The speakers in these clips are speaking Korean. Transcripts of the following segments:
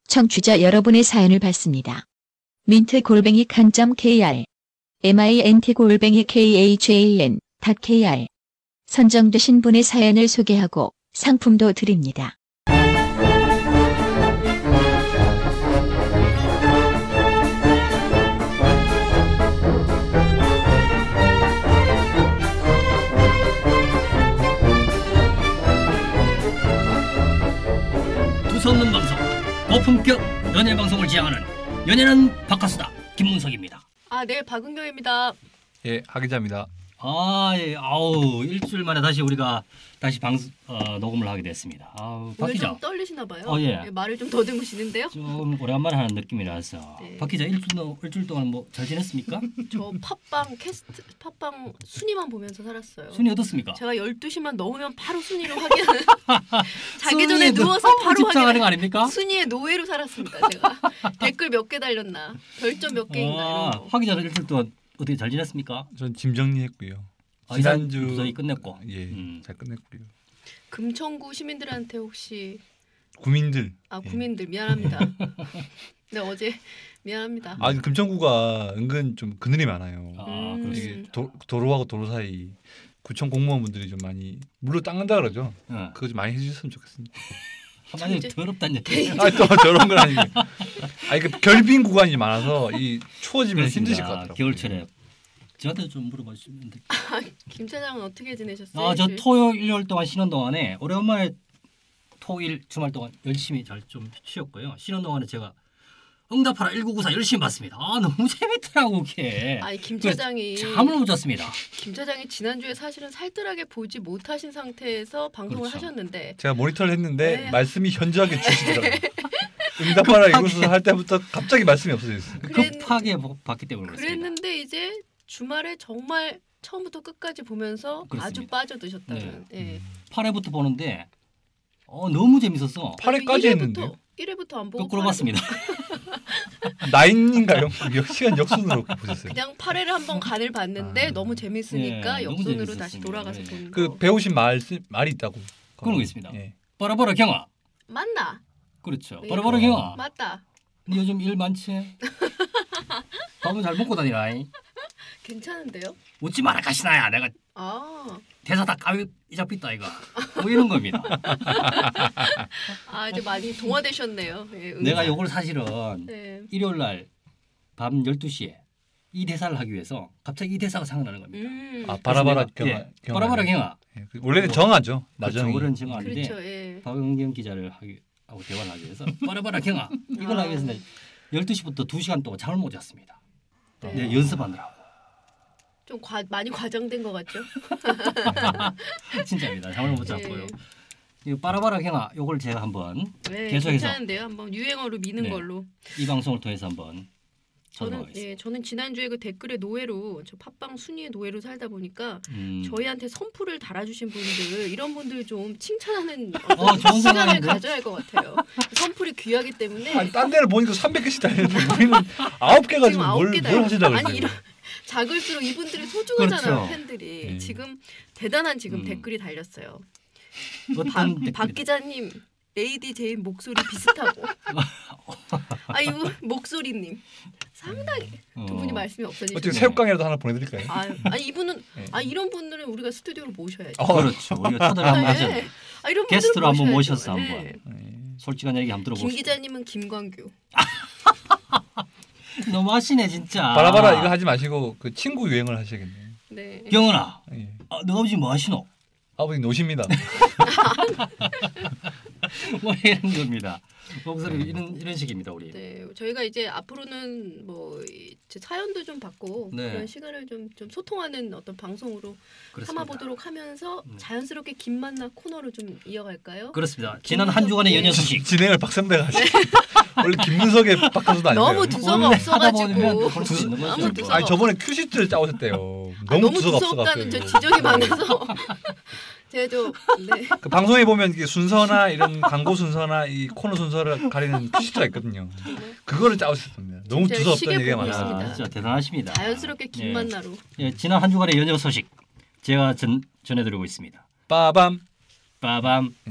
청취자 여러분의 사연을 받습니다. mint@kan.kr mint@khan.kr 선정되신 분의 사연을 소개하고 상품도 드립니다. 두서없는 방송, 고품격 연예 방송을 지향하는 연예는 바카스다 김문석입니다. 네, 박은경입니다. 예, 하 기자입니다. 예, 일주일 만에 우리가 다시 녹음을 하게 됐습니다. 박 오늘 기자 좀 떨리시나 봐요. 예. 말을 좀 더듬으시는데요. 좀 오랜만에 하는 느낌이라서. 네. 박 기자 일주일 동안 뭐 잘 지냈습니까? 저 팟빵 순위만 보면서 살았어요. 순위 어떻습니까? 제가 12시만 넘으면 바로 순위를 확인하는 자기 전에 누워서 바로 집중하는 거 아닙니까? 순위의 노예로 살았습니다. 제가 댓글 몇 개 달렸나, 별점 몇 개인가 이런 거. 박 기자는 일주일 동안 어떻게 잘 지냈습니까? 전 짐 정리했고요. 지난주 무사히 끝냈고. 예, 잘 끝냈고요. 금천구 시민들한테 혹시 구민들. 구민들 미안합니다. 네, 어제 미안합니다. 금천구가 은근 좀 그늘이 많아요. 이게 도로하고 도로 사이 구청 공무원분들이 좀 많이 물로 닦는다 그러죠. 그거 좀 많이 해주셨으면 좋겠습니다. 한마디로 더럽다는 얘기. 또 저런 건 아니고. 그 결빙 구간이 많아서 이 추워지면 그렇습니다. 힘드실 것 같더라고요. 겨울철에 저한테 좀 물어봐 주시면 돼요. 김 차장은 어떻게 지내셨어요? 저 토요일 일요일 동안 쉬는 동안에 오랜만에 토일 주말 동안 열심히 잘 좀 쉬었고요. 쉬는 동안에 제가 응답하라 1994 열심히 봤습니다. 너무 재밌더라고 그게. 김 차장이 잠을 못 잤습니다. 김 차장이 지난주에 사실은 살뜰하게 보지 못하신 상태에서 방송을 하셨는데 제가 모니터를 했는데 네. 말씀이 현저하게 주시더라고요. 응답하라 이곳에서 할 때부터 갑자기 말씀이 없어졌어요. 급하게 봤기 때문에 그렇습니다. 그랬는데 이제 주말에 정말 처음부터 끝까지 보면서 그렇습니다. 아주 빠져드셨다는. 네. 8회부터 보는데 너무 재밌었어. 8회까지 했는데 1회부터 안 보고 거꾸로 봤습니다. 9인가요? 시간 역순으로 보셨어요? 그냥 8회를 한번 간을 봤는데 너무 재밌으니까 너무 역순으로 재밌었습니다. 다시 돌아가서 보는 그 거. 배우신 말이 있다고. 그런 거 있습니다. 예. 빠라빠라 경아. 맞나? 그렇죠. 네. 빠라빠라 경아. 맞다. 니 요즘 일 많지? 밥은 잘 먹고 다니라. 괜찮은데요? 웃지 마라 가시나야. 내가 대사 다 까위 잡혔다 이거. 뭐 이런 겁니다. 이제 많이 동화되셨네요. 네, 내가 요걸 사실은 네. 일요일 날 밤 12시에 이 대사를 하기 위해서 갑자기 이 대사가 생각나는 겁니다. 바라바라 경아. 바라바라 경아. 예. 원래는 정하죠. 나중에. 그렇죠. 정하는데 그렇죠. 예. 박은경 기자를 하고 대화를 하기 위해서 바라바라 경아. 이걸 하기 위해서 12시부터 2시간 동안 잠을 못 잤습니다. 네. 연습하느라고. 좀 많이 과장된 것 같죠? 진짜입니다. 잠을 못 잤고요. 이 빠라바라 경아 요걸 제가 한번 계속해서 괜찮은데요. 한번 유행어로 미는 걸로. 이 방송을 통해서 한번 저는 지난주에 그 댓글의 노예로 저 팟빵 순위의 노예로 살다 보니까 저희한테 선풀을 달아주신 분들 이런 분들 좀 칭찬하는 좋은 시간을 생각인데? 가져야 할 것 같아요. 선풀이 귀하기 때문에. 딴 데를 보니까 300개씩 달렸는데 우리는 9개 가지고 뭘 하시려고 그러세요? 이런 작을수록 이분들이 소중하잖아요. 그렇죠. 팬들이. 지금 대단한 댓글이 달렸어요. 어떤 박 기자님 레이디 제인 목소리 비슷하고 이거 목소리님 상당히 두 분이 말씀이 없어지시네요. 어떻게 새우깡이라도 하나 보내드릴까요? 이분은 이런 분들은 우리가 스튜디오로 모셔야죠. 그렇죠. 우리가 초대를 한번 하죠. 이런 게스트로 한번 모셔야죠. 모셔서 한번 솔직한 얘기 한번 들어보시죠. 김 기자님은 김광규. 너무하시네 진짜. 바라바라 이거 하지 마시고 그 친구 유행을 하셔야겠네요. 네. 경은아, 예. 너 아버지 뭐 하시노? 아버지 노십니다. 뭐 이런 겁니다. 목소리 이런 식입니다 우리. 네, 저희가 이제 앞으로는 제 사연도 좀 받고 그런 시간을 좀 소통하는 어떤 방송으로 삼아보도록 하면서 자연스럽게 김만나 코너를 좀 이어갈까요? 그렇습니다. 지난 한 주간의 연예 소식 진행을 박선배가 하시죠. 원래 김문석의 박가수도 아니에요. 너무 두서가 없어가지고. 저번에 큐시트를 짜오셨대요. 너무 두서 없다는 저 지적이 많아서. 제가 그 방송에 보면 이게 순서나 이런 광고 순서나 이 코너 순서를 가리는 큐시트가 있거든요. 그거를 짜오셨습니다. 너무 두서 없다는 얘기가 많아요. 진짜 대단하십니다. 자연스럽게 김만나로. 지난 한 주간의 연예 소식 제가 전해드리고 있습니다. 빠밤. 빠밤.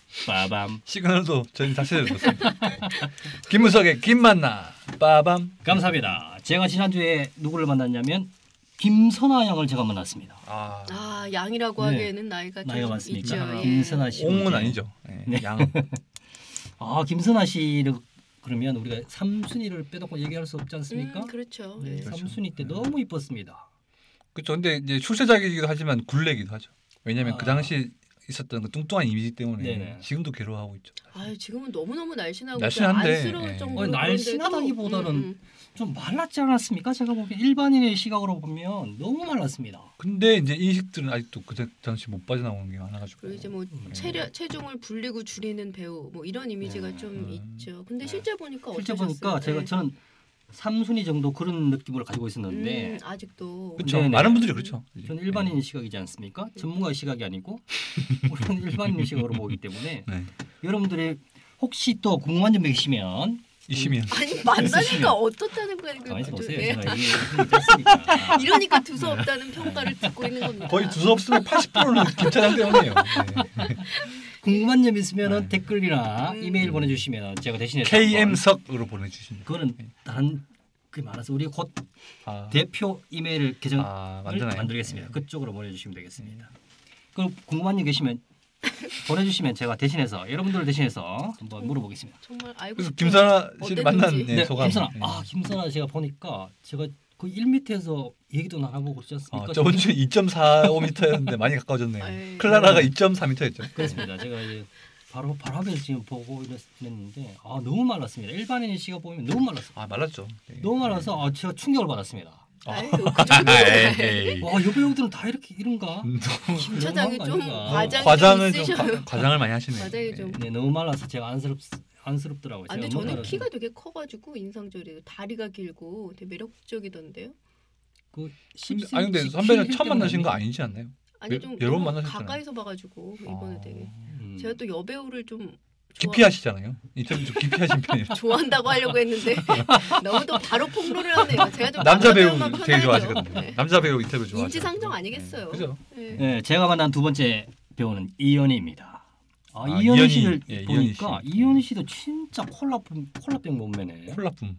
빠밤. 시그널도 저희 다시 들었습니다. 김무석의 김만나 빠밤. 감사합니다. 제가 지난주에 누구를 만났냐면 김선아 양을 제가 만났습니다. 양이라고 하기에는 나이가 많습니까? 있죠. 예. 김선아 씨. 옹은 아니죠. 네. 양. 김선아 씨를 그러면 우리가 3순위를 빼놓고 얘기할 수 없지 않습니까? 그렇죠. 네, 3순위 때 너무 이뻤습니다. 그렇죠. 근데 이제 출세작이기도 하지만 굴레기도 하죠. 왜냐하면 그 당시 있었던 그 뚱뚱한 이미지 때문에 네네. 지금도 괴로워하고 있죠. 지금은 너무너무 날씬하고 날씬한데, 안쓰러울 정도로 날씬하다기보다는 좀 말랐지 않았습니까? 제가 보기엔 일반인의 시각으로 보면 너무 말랐습니다. 근데 이제 인식들은 아직도 그 당시 못 빠져나오는 게 많아가지고. 그리고 이제 뭐 체중을 불리고 줄이는 배우 뭐 이런 이미지가 좀 있죠. 근데 실제 보니까 어떠셨어요? 저는 3순위 정도 그런 느낌을 가지고 있었는데 아직도 그렇죠. 많은 분들이 그렇죠. 저는 일반인 시각이지 않습니까? 전문가의 시각이 아니고 우리는 일반인 시각으로 보기 때문에 여러분들이 혹시 또 궁금한 점 계시면 아니 만나니까 어떻다는 거예요? 가만히 보세요. 제가 얘기했으니까. 이러니까 두서없다는 평가를 듣고 있는 겁니다. 거의 두서없으면 80%는 김차장 때문이에요. 궁금한 점 있으면 댓글이나 이메일 보내주시면 제가 대신해서 KM석으로 보내주시면 그거는 다른 그 많아서 우리 곧 대표 이메일 계정을 만들겠습니다. 그쪽으로 보내주시면 되겠습니다. 그럼 궁금한 점 계시면 보내주시면 제가 대신해서 여러분들을 대신해서 한번 물어보겠습니다. 정말 알고 그래서 김선아 씨를 만난 소감. 김선아 제가 보니까 제가 그 1m에서 얘기도 나눠보고 그렇지 않습니까? 저번 주에 2.45m였는데 많이 가까워졌네요. 클라라가 2.4m였죠. 그렇습니다. 제가 이제 바로 화면을 지금 보고 이랬는데 너무 말랐습니다. 일반인 씨가 보면 너무 말랐어요. 말랐죠. 너무 말라서 제가 충격을 받았습니다. 그 여배우들은 다 이런가? 김 차장이 좀 과장을 많이 하시네요. 과장이 좀 너무 말라서 제가 안쓰럽더라고요. 근데 저는 키가 되게 커가지고 인상적이에요. 다리가 길고 되게 매력적이던데요. 근데 선배는 처음 만나신 거 아니지 않나요? 아니 좀 여러 번 만나셨잖아요. 가까이서 봐가지고 이번에 되게 제가 또 여배우를 좀 깊이 하시잖아요. 인터뷰 좀 깊이 하신 편이에요. 좋아한다고 하려고 했는데 너무 또 바로 폭로를 하네요. 제가 좀 남자 배우 되게 좋아하시거든요. 남자 배우 인터뷰 좋아하시죠. 인지상정 아니겠어요. 그죠? 네, 제가 만난 두 번째 배우는 이연희입니다. 이연희 씨를 보니까 이연희 씨도 진짜 콜라병 몸매네. 콜라품.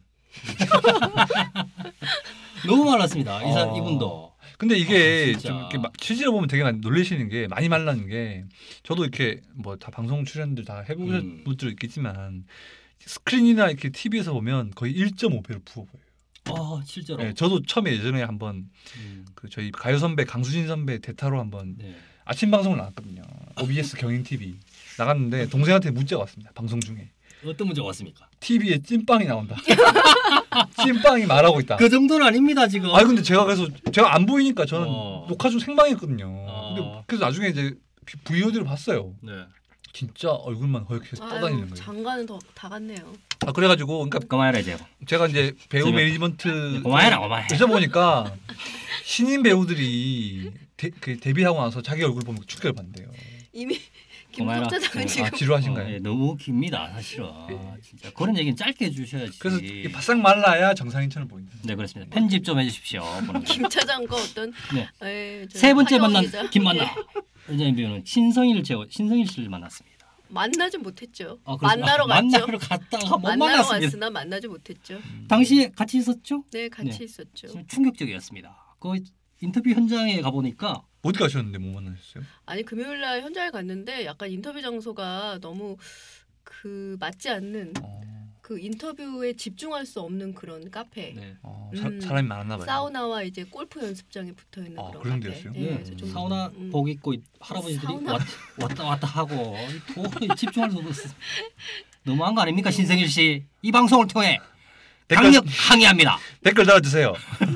너무 말랐습니다. 이분도. 근데 이게 좀 이렇게 실제로 보면 되게 놀라시는 게 많이 말라는 게 저도 이렇게 뭐 다 방송 출연들 다 해보신 분들 있겠지만 스크린이나 이렇게 TV에서 보면 거의 1.5배로 부어 보여요. 실제로. 네, 저도 처음에 예전에 한번 그 저희 가요 선배 강수진 선배 대타로 한번 아침 방송을 나갔거든요. OBS 경인 TV 나갔는데 동생한테 문자가 왔습니다. 방송 중에. 어떤 문자가 왔습니까? TV에 찐빵이 나온다. 찐빵이 말하고 있다. 그 정도는 아닙니다 지금. 근데 제가 안 보이니까 저는 녹화 중 생방했거든요. 근데 그래서 나중에 이제 VOD를 봤어요. 네. 진짜 얼굴만 허옇게 떠다니는 거예요. 장관은 다 갔네요. 그래가지고 그만해라 이제. 제가 이제 배우 매니지먼트 그만해. 여쭤보니까 신인 배우들이 데뷔하고 나서 자기 얼굴 보면 충격을 받는데요. 이미 김 차장은 지금 지루하신가요? 너무 깁니다 사실은. 진짜 그런 얘기는 짧게 해주셔야지. 그래서 바싹 말라야 정상인처럼 보인다. 네 그렇습니다. 편집 좀 해주십시오. 김 차장과 어떤 세 번째 만난 김만나 여자인 배우는 신성일 씨를 만났습니다. 만나지 못했죠. 만나러 갔다가 못 만났습니다. 갔으나 만나지 못했죠. 당시에 같이 있었죠? 네, 같이 있었죠. 충격적이었습니다. 그 인터뷰 현장에 가보니까 어디 가셨는데 못 만나셨어요? 아니 금요일날 현장에 갔는데 약간 인터뷰 장소가 너무 맞지 않는 그 인터뷰에 집중할 수 없는 그런 카페. 네. 사람이 많았나 봐요. 사우나와 이제 골프 연습장에 붙어 있는 그런 카페. 데였어요? 네. 사우나 복 입고 할아버지들이 왔다 하고 집중할 수 없었어요. 너무한 거 아닙니까 신성일 씨? 이 방송을 통해 강력 항의합니다. 댓글 달아주세요.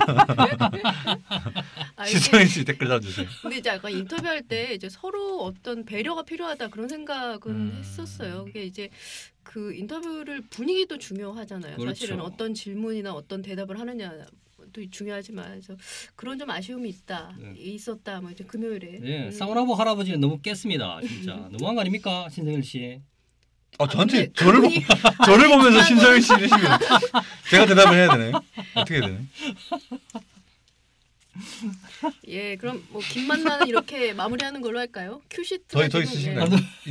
신성일 씨 댓글 달아주세요. 근데 이제 약간 인터뷰할 때 이제 서로 어떤 배려가 필요하다 그런 생각은 했었어요. 그게 이제 그 인터뷰를 분위기도 중요하잖아요. 그렇죠. 사실은 어떤 질문이나 어떤 대답을 하느냐도 중요하지만 그래서 그런 좀 아쉬움이 있었다. 뭐 이제 금요일에. 사우나복 할아버지는 너무 깼습니다. 진짜 너무한 거 아닙니까 신성일 씨? 저한테 저를 보면서 신성일 씨 이러시면 제가 대답을 해야 되나요? 어떻게 해야 되나요? 예, 그럼 뭐 김만나는 이렇게 마무리하는 걸로 할까요? 큐시트 더 있으신가요?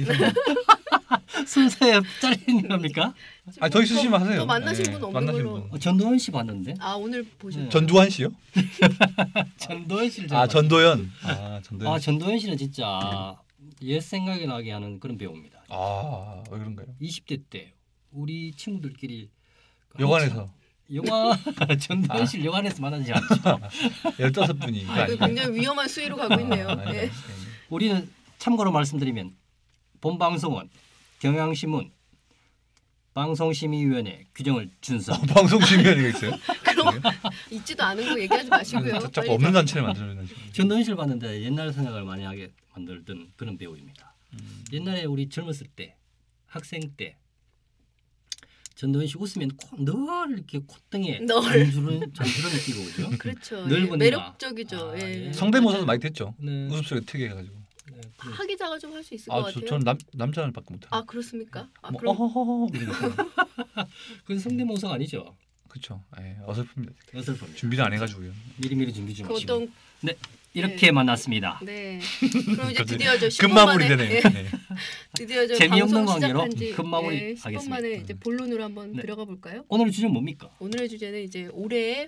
순서에 잘리는 겁니까? 더 있으시면 하세요. 또 만나신 분 없는 걸로. 전도연 씨 봤는데. 오늘 보셨죠? 전두환 씨요? 전도연 씨를 전도연. 전도연 씨는 진짜 옛 생각이 나게 하는 그런 배우입니다. 왜 그런가요? 20대 때 우리 친구들끼리 여관에서 전도연 씨를 여관에서 만나지 않죠. 15분이. 굉장히 위험한 수위로 가고 있네요. 네. 우리는 참고로 말씀드리면 본 방송은 경향신문 방송심의위원회 규정을 준수. 방송심의위원회가 있어요? 그럼 있지도 않은 거 얘기하지 마시고요. 자꾸 없는 단체를 만들어내는. 전도연 씨를 봤는데 옛날 생각을 많이 하게 만들던 그런 배우입니다. 옛날에 우리 젊었을 때 학생 때 전도연 씨 웃으면 늘 이렇게 콧등에 전주를 끼고 오죠. 그렇죠. 넓은 매력적이죠. 예. 성대모사도 많이 됐죠. 네. 웃음소리 특이해가지고. 하기자가 좀 할 수 있을 것 같아요. 저는 남자는 밖에 못해요. 그렇습니까? 그럼 그건 성대모사가 아니죠. 그렇죠. 어설픕니다. 어설픕니다. 준비를 안 해가지고요. 미리미리 준비 좀 하시고. 네, 네. 이렇게 만났습니다. 네. 그럼 이제 드디어 저 10분 끝마무리 만에 되네요. 드디어 저 재미없는 방송 관계로 시작한 지 끝마무리 10분 하겠습니다. 만에 이제 본론으로 한번 들어가 볼까요? 오늘의 주제는 뭡니까? 오늘의 주제는 이제 올해의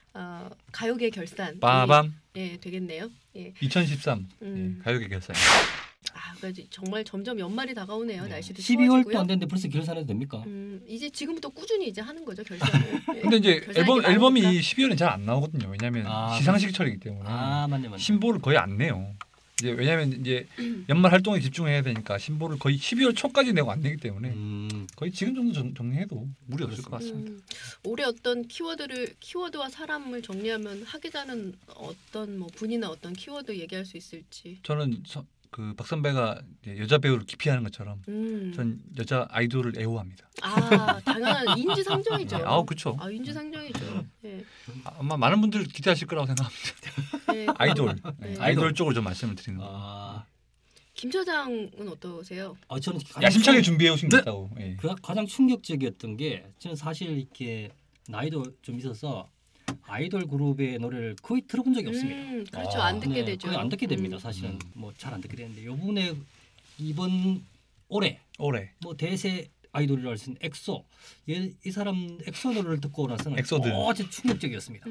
가요계 결산. 빠밤. 되겠네요. 2013 가요계 결산. 그러니까 정말 점점 연말이 다가오네요. 날씨도 12월도 안 됐는데 벌써 결산해도 됩니까? 이제 지금부터 꾸준히 이제 하는 거죠 결산을. 근데 이제 앨범이 12월에 잘 안 나오거든요. 왜냐하면 시상식철이기 때문에 맞네. 신보를 거의 안 내요. 이제 왜냐하면 이제 연말 활동에 집중해야 되니까 신보를 거의 12월 초까지 내고 안 내기 때문에 거의 지금 정도 정리해도 무리 없을 것 같습니다. 올해 어떤 키워드와 사람을 정리하면 하기자는 어떤 뭐 분이나 어떤 키워드 얘기할 수 있을지. 저는 그 박 선배가 여자 배우를 기피하는 것처럼 전 여자 아이돌을 애호합니다. 당연한 인지상정이죠. 그렇죠. 인지상정이죠. 네. 아마 많은 분들 기대하실 거라고 생각합니다. 네. 아이돌 쪽으로 좀 말씀을 드리는 거예요. 김 처장은 어떠세요? 저는 야심차게 준비해 오신 게 있다고. 가장 충격적이었던 게 저는 사실 이렇게 나이도 좀 있어서 아이돌 그룹의 노래를 거의 들어본 적이 없습니다. 그렇죠. 안 듣게 되죠. 거의 안 듣게 됩니다. 사실은 뭐 잘 안 듣게 되는데 이번에 이번 올해 뭐 대세 아이돌이라 할 수 있는 엑소 이 사람 엑소 노래를 듣고 나서는 진짜 충격적이었습니다.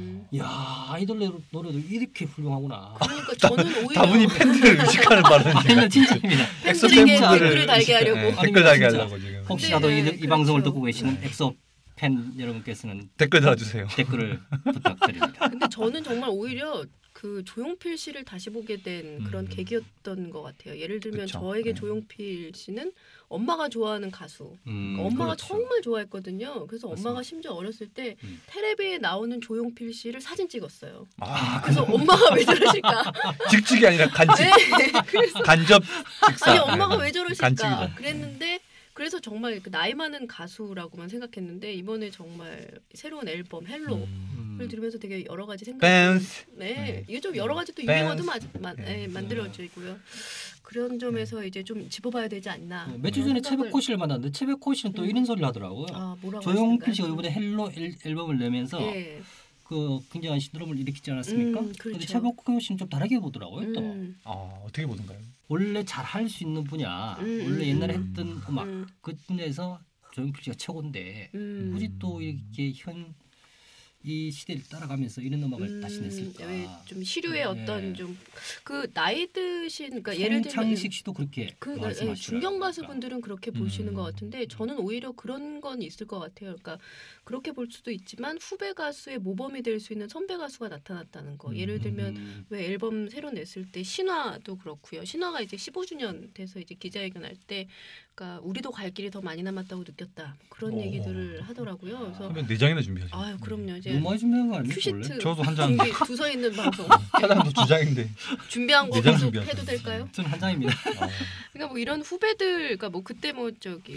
아이돌 노래도 이렇게 훌륭하구나. 그러니까 저는 오히려 다분히 팬들을 의식하는 발언이 진짜입니다. 엑소에게 댓글을 달게 하려고. 댓글 달게 하려고 지금. 혹시라도 이 방송을 듣고 계시는 엑소 팬 여러분께서는 댓글 달아주세요. 댓글을 부탁드립니다. 근데 저는 정말 오히려 그 조용필 씨를 다시 보게 된 그런 계기였던 것 같아요. 예를 들면 저에게 조용필 씨는 엄마가 좋아하는 가수. 엄마가 정말 좋아했거든요. 그래서 맞습니다. 엄마가 심지어 어렸을 때 텔레비에 나오는 조용필 씨를 사진 찍었어요. 그래서 엄마가 왜 저러실까? 직직이 아니라 간직. 간접 직사. 아니 엄마가 왜 저러실까? 그랬는데 그래서 정말 그 나이 많은 가수라고만 생각했는데 이번에 정말 새로운 앨범 헬로를 들으면서 되게 여러 가지 생각이 이게 좀 여러 가지 또 유행어도 만들어지고요. 그런 점에서 이제 좀 짚어봐야 되지 않나. 몇 주 전에 채백호 씨를 만났는데 채백호 씨는 또 이런 소리를 하더라고요. 조용필 씨가 이번에 헬로 앨범을 내면서 그 굉장한 시드롬을 일으키지 않았습니까? 그런데 채백호 씨는 좀 다르게 보더라고요. 또 어떻게 보던가요? 원래 잘 할 수 있는 분야, 원래 옛날에 했던 음악 그 분야에서 조용필 씨가 최고인데 굳이 또 이렇게 이 시대를 따라가면서 이런 음악을 다시 냈을까? 좀 시류의 어떤 좀 그 나이 드신 그러니까 예를 들면 송창식 씨도 그렇게 중견 가수분들은 그렇게 보시는 것 같은데 저는 오히려 그런 건 있을 것 같아요. 그러니까 그렇게 볼 수도 있지만 후배 가수의 모범이 될 수 있는 선배 가수가 나타났다는 거. 예를 들면 왜 앨범 새로 냈을 때 신화도 그렇고요. 신화가 이제 15주년 돼서 이제 기자회견할 때 그러니까 우리도 갈 길이 더 많이 남았다고 느꼈다. 그런 얘기들을 하더라고요. 그래서 네 장이나 준비하죠. 그럼요. 이제 너무 많이 준비한 거 아니에요? 큐시트 저도 한 장. 두서 있는 방송. 사장도 2장인데. 준비한 거 계속 해도 될까요? 저는 한 장입니다. 그러니까 뭐 이런 후배들, 그러니까 뭐 그때 뭐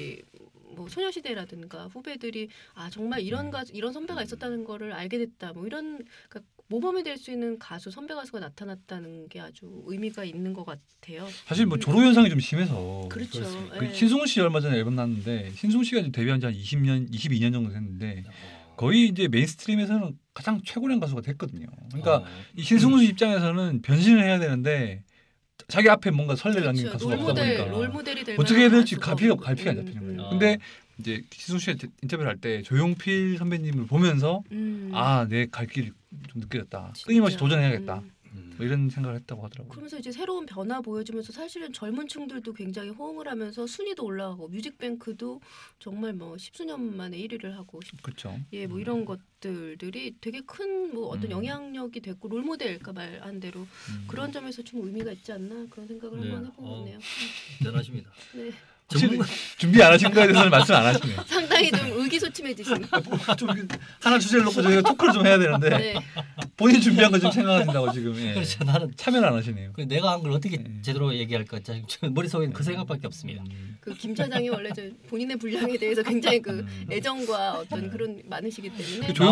소녀시대라든가 후배들이 정말 이런 선배가 있었다는 거를 알게 됐다. 뭐 이런 그러니까 모범이 될 수 있는 가수 선배 가수가 나타났다는 게 아주 의미가 있는 것 같아요. 사실 뭐 조로 현상이 좀 심해서. 그렇죠. 신승훈 씨 얼마 전에 앨범 났는데 신승훈 씨가 데뷔한 지 한 22년 정도 됐는데 거의 이제 메인스트림에서는 가장 최고령 가수가 됐거든요. 그러니까 이 신승훈 입장에서는 변신을 해야 되는데 자기 앞에 뭔가 설레를 남긴 가수가 없다 보니까 롤모델이 될 어떻게 해야 될지 갈피가 안 잡히는 거예요. 근데 이제 신승훈 씨가 인터뷰를 할 때 조용필 선배님을 보면서 내 갈 길이 좀 느껴졌다. 끊임없이 도전해야겠다. 뭐 이런 생각을 했다고 하더라고요. 그러면서 이제 새로운 변화 보여주면서 사실은 젊은 층들도 굉장히 호응을 하면서 순위도 올라가고 뮤직뱅크도 정말 뭐 10수년 만에 1위를 하고 그렇죠. 예, 뭐 이런 것들이 되게 큰 뭐 어떤 영향력이 됐고 롤모델일까 말한 대로 그런 점에서 좀 의미가 있지 않나 그런 생각을 한번 해보네요. 대단하십니다. 네. 준비 안 하신 거에 대해서는 말씀 안 하시네요. 상당히 좀 의기소침해지신. 좀 하나 주제를 놓고 저희가 토크를 좀 해야 되는데 네. 본인 준비한 거 좀 생각하신다고 지금. 예. 그렇죠. 나는 참여를 안 하시네요. 내가 한 걸 어떻게 제대로 얘기할까 머릿속에는 그 생각밖에 없습니다. 그 김 차장이 원래 저 본인의 분량에 대해서 굉장히 그 애정과 어떤 그런 많으시기 때문에. 그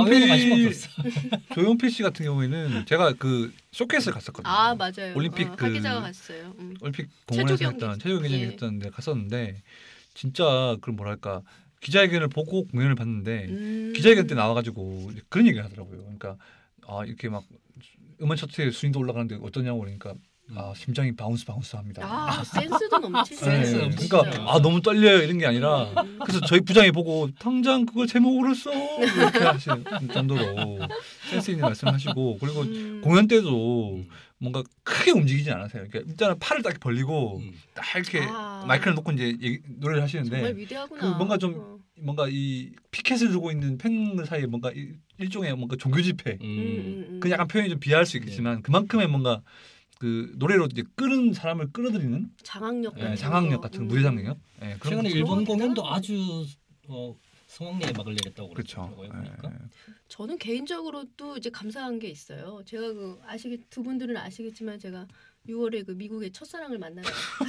조용필 씨 같은 경우에는 제가 그 쇼케이스를 갔었거든요. 아 맞아요. 올림픽 하 기자가 갔어요. 올림픽 공원에서 했던 체조 경기 했던 데 갔었는데 진짜 그 뭐랄까 기자회견을 보고 공연을 봤는데 기자회견 때 나와가지고 그런 얘기를 하더라고요. 그러니까 이렇게 막 음원 차트에 순위도 올라가는데 어떠냐고 그러니까 심장이 바운스합니다. 센스도 넘치시죠. 네, 그러니까 너무 떨려요 이런 게 아니라 그래서 저희 부장이 보고 당장 그걸 제목으로 써 이렇게 하시는 정도로 센스 있는 말씀하시고 그리고 공연 때도 뭔가 크게 움직이지 않으세요. 그러니까 일단은 팔을 딱 벌리고 딱 이렇게 마이크를 놓고 이제 노래를 하시는데 정말 위대하구나. 그 뭔가 좀 뭔가 이 피켓을 들고 있는 팬들 사이에 뭔가 일종의 뭔가 종교 집회 그 약간 표현이 좀 비하할 수 있겠지만 그만큼의 뭔가 그 노래로 이제 끄는 사람을 끌어들이는 장악력 같은 무대 장력. 최근에 일본 공연도 아주 성황리에 막을 내렸다고 그렇죠. 그러니까. 저는 개인적으로 또 이제 감사한 게 있어요. 제가 그 두 분들은 아시겠지만 제가 6월에 그 미국의 첫사랑을 만나러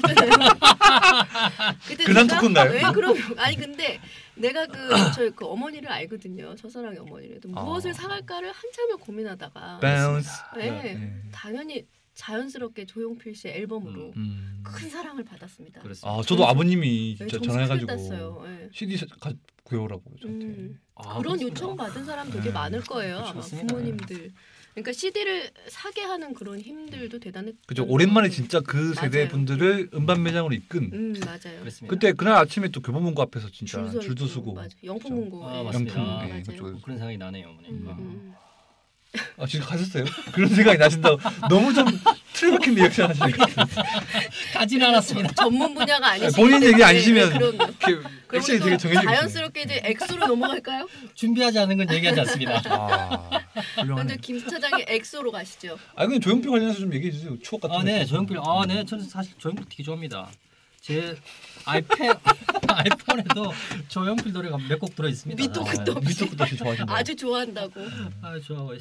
그때 그런 토크인가요? 왜 그럼 아니 근데 내가 저희 그 어머니를 알거든요. 첫사랑의 어머니를. 무엇을 사갈까를 한참을 고민하다가 당연히 자연스럽게 조용필 씨의 앨범으로 큰 사랑을 받았습니다. 저도 아버님이 진짜 전화해가지고 CD 구해오라고 저한테. 그런 요청 받은 사람 되게 많을 거예요. 아마 부모님들. 그러니까 CD를 사게 하는 그런 힘들도 대단히. 그죠. 오랜만에 진짜 그 세대 분들을 음반 매장으로 이끈. 맞아요. 그때 그날 아침에 또 교보문고 앞에서 진짜 줄도 서고. 영풍문고. 맞습니다. 그런 생각이 나네요, 어머니. 지금 가셨어요? 그런 생각이 나신다고 너무 좀 틀박힌 리액션 하시는 것 같아요. 가진 않았습니다. 전문 분야가 아니시면 본인 얘기 아니시면 액션이 되게 정해지겠어요. 자연스럽게 이제 엑소로 넘어갈까요? 준비하지 않은 건 얘기하지 않습니다. 먼저 김 차장의 엑소로 가시죠. 근데 조용필 관련해서 좀 얘기해 주세요. 추억 같은 거. 네, 조용필. 네, 저는 사실 조용필 되게 좋아합니다. 제 아이폰에도 조용필 노래가 몇 곡 들어 있습니다. 밑도 끝도 없이 좋아하신다. 아주 좋아한다고. 좋아요.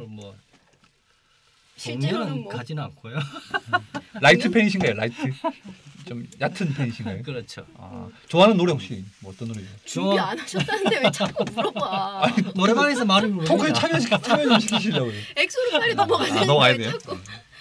실제로는 가지는 않고요. 라이트 팬이신가요? 라이트 좀 얕은 팬이신가요? 그렇죠. 좋아하는 노래 혹시 어떤 노래죠? 준비 안 하셨다는데 왜 자꾸 물어봐? 노래방에서 말을 물어봅니다. 토크에 참여 좀 시키시려고요. 엑소로 빨리 넘어가야 돼요. 자꾸.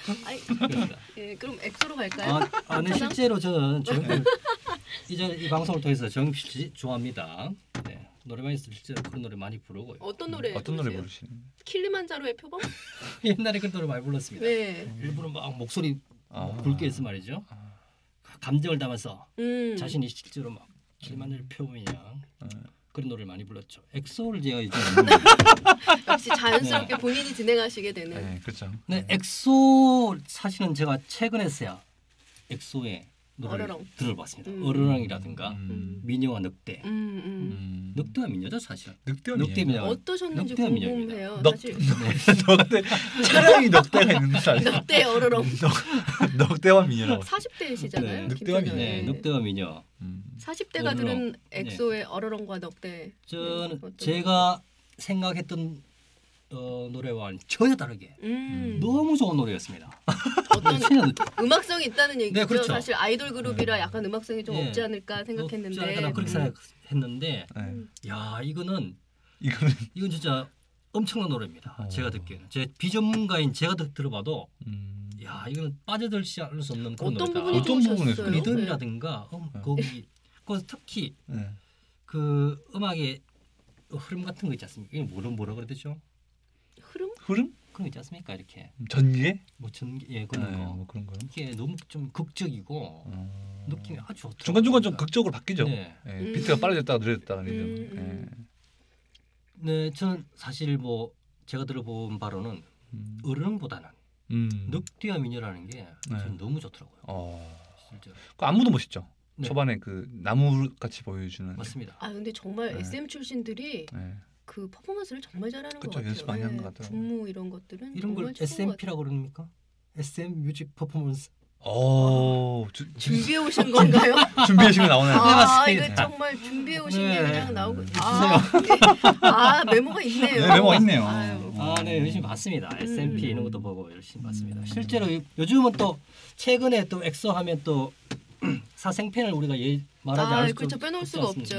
그럼 엑소로 갈까요? 네, 실제로 저는 조용필 이 방송을 통해서 조용필 씨 좋아합니다. 네, 노래방에서 실제로 그런 노래 많이 부르고요. 어떤 노래 부르시는? 킬리만자로의 표범? 옛날에 그 노래 많이 불렀습니다. 네. 일부러 막 목소리 굵게 해서 말이죠. 감정을 담아서 자신이 실제로 막 킬리만자로의 표범이냐 그런 노래를 많이 불렀죠. 엑소를 제가 이제 역시 자연스럽게 본인이 진행하시게 되는. 네, 그렇죠. 네, 엑소 사실은 제가 최근에서야 엑소의 노래를 들어봤습니다. 어르렁이라든가 미녀와 늑대. 늑대와 미녀죠 사실. 늑대 미녀. 어떠셨는지 궁금해요. 사실. 늑대 차량이 늑대가 있는데 사실. 늑대 어르렁. 늑대와 미녀라고. 40대시잖아요. 늑대와 미녀. 늑대와 미녀. 40대가 들은 엑소의 어르렁과 늑대. 저는 제가 생각했던 노래와는 전혀 다르게 너무 좋은 노래였습니다. 어떤 음악성이 있다는 얘기죠. 네, 그렇죠. 사실 아이돌 그룹이라 약간 음악성이 좀 없지 않을까 생각했는데. 그렇게 생각했는데, 야 이건 진짜 엄청난 노래입니다. 제가 듣기에는 제 비전문가인 제가 들어봐도, 야 이거는 빠져들지 않을 수 없는 그런 노래다. 어떤 부분에서 리듬이라든가 거기 특히 그 음악의 흐름 같은 거 있지 않습니까? 이게 뭐라 그래야 되죠? 흐름? 그런 거 있지 않습니까? 이렇게 전개? 뭐 전개 예 그런 거. 뭐 그런 거요. 이게 너무 좀 극적이고 느낌이 아주 좋더라고요. 중간중간 좀 극적으로 바뀌죠. 네. 예, 비트가 빨라졌다가 느려졌다가 네, 저는 사실 뭐 제가 들어본 바로는 어른보다는 늑대와 미녀라는 게 저는 너무 좋더라고요. 실제로. 그 안무도 멋있죠. 네. 초반에 그 나무 같이 보여주는. 맞습니다. 아 근데 정말 SM 출신들이 그 퍼포먼스를 정말 잘하는 것 같아요. 연습 많이 하는 것 같아요. 군무 이런 것들은 이런 걸 SMP라고 그럽니까? SM 뮤직 퍼포먼스. 준비해 오신 건가요? 준비해 오신 거 나오나요? 이거 정말 준비해 오신 게 그냥 나오고. 메모가 있네요. 네, 메모가 있네요. 네, 열심히 봤습니다. SMP 이런 것도 보고 열심히 봤습니다. 실제로 요즘은 또 최근에 또 엑소 하면 또 사생팬을 우리가 말하지 않을 수 그렇죠. 빼놓을 수가 없죠.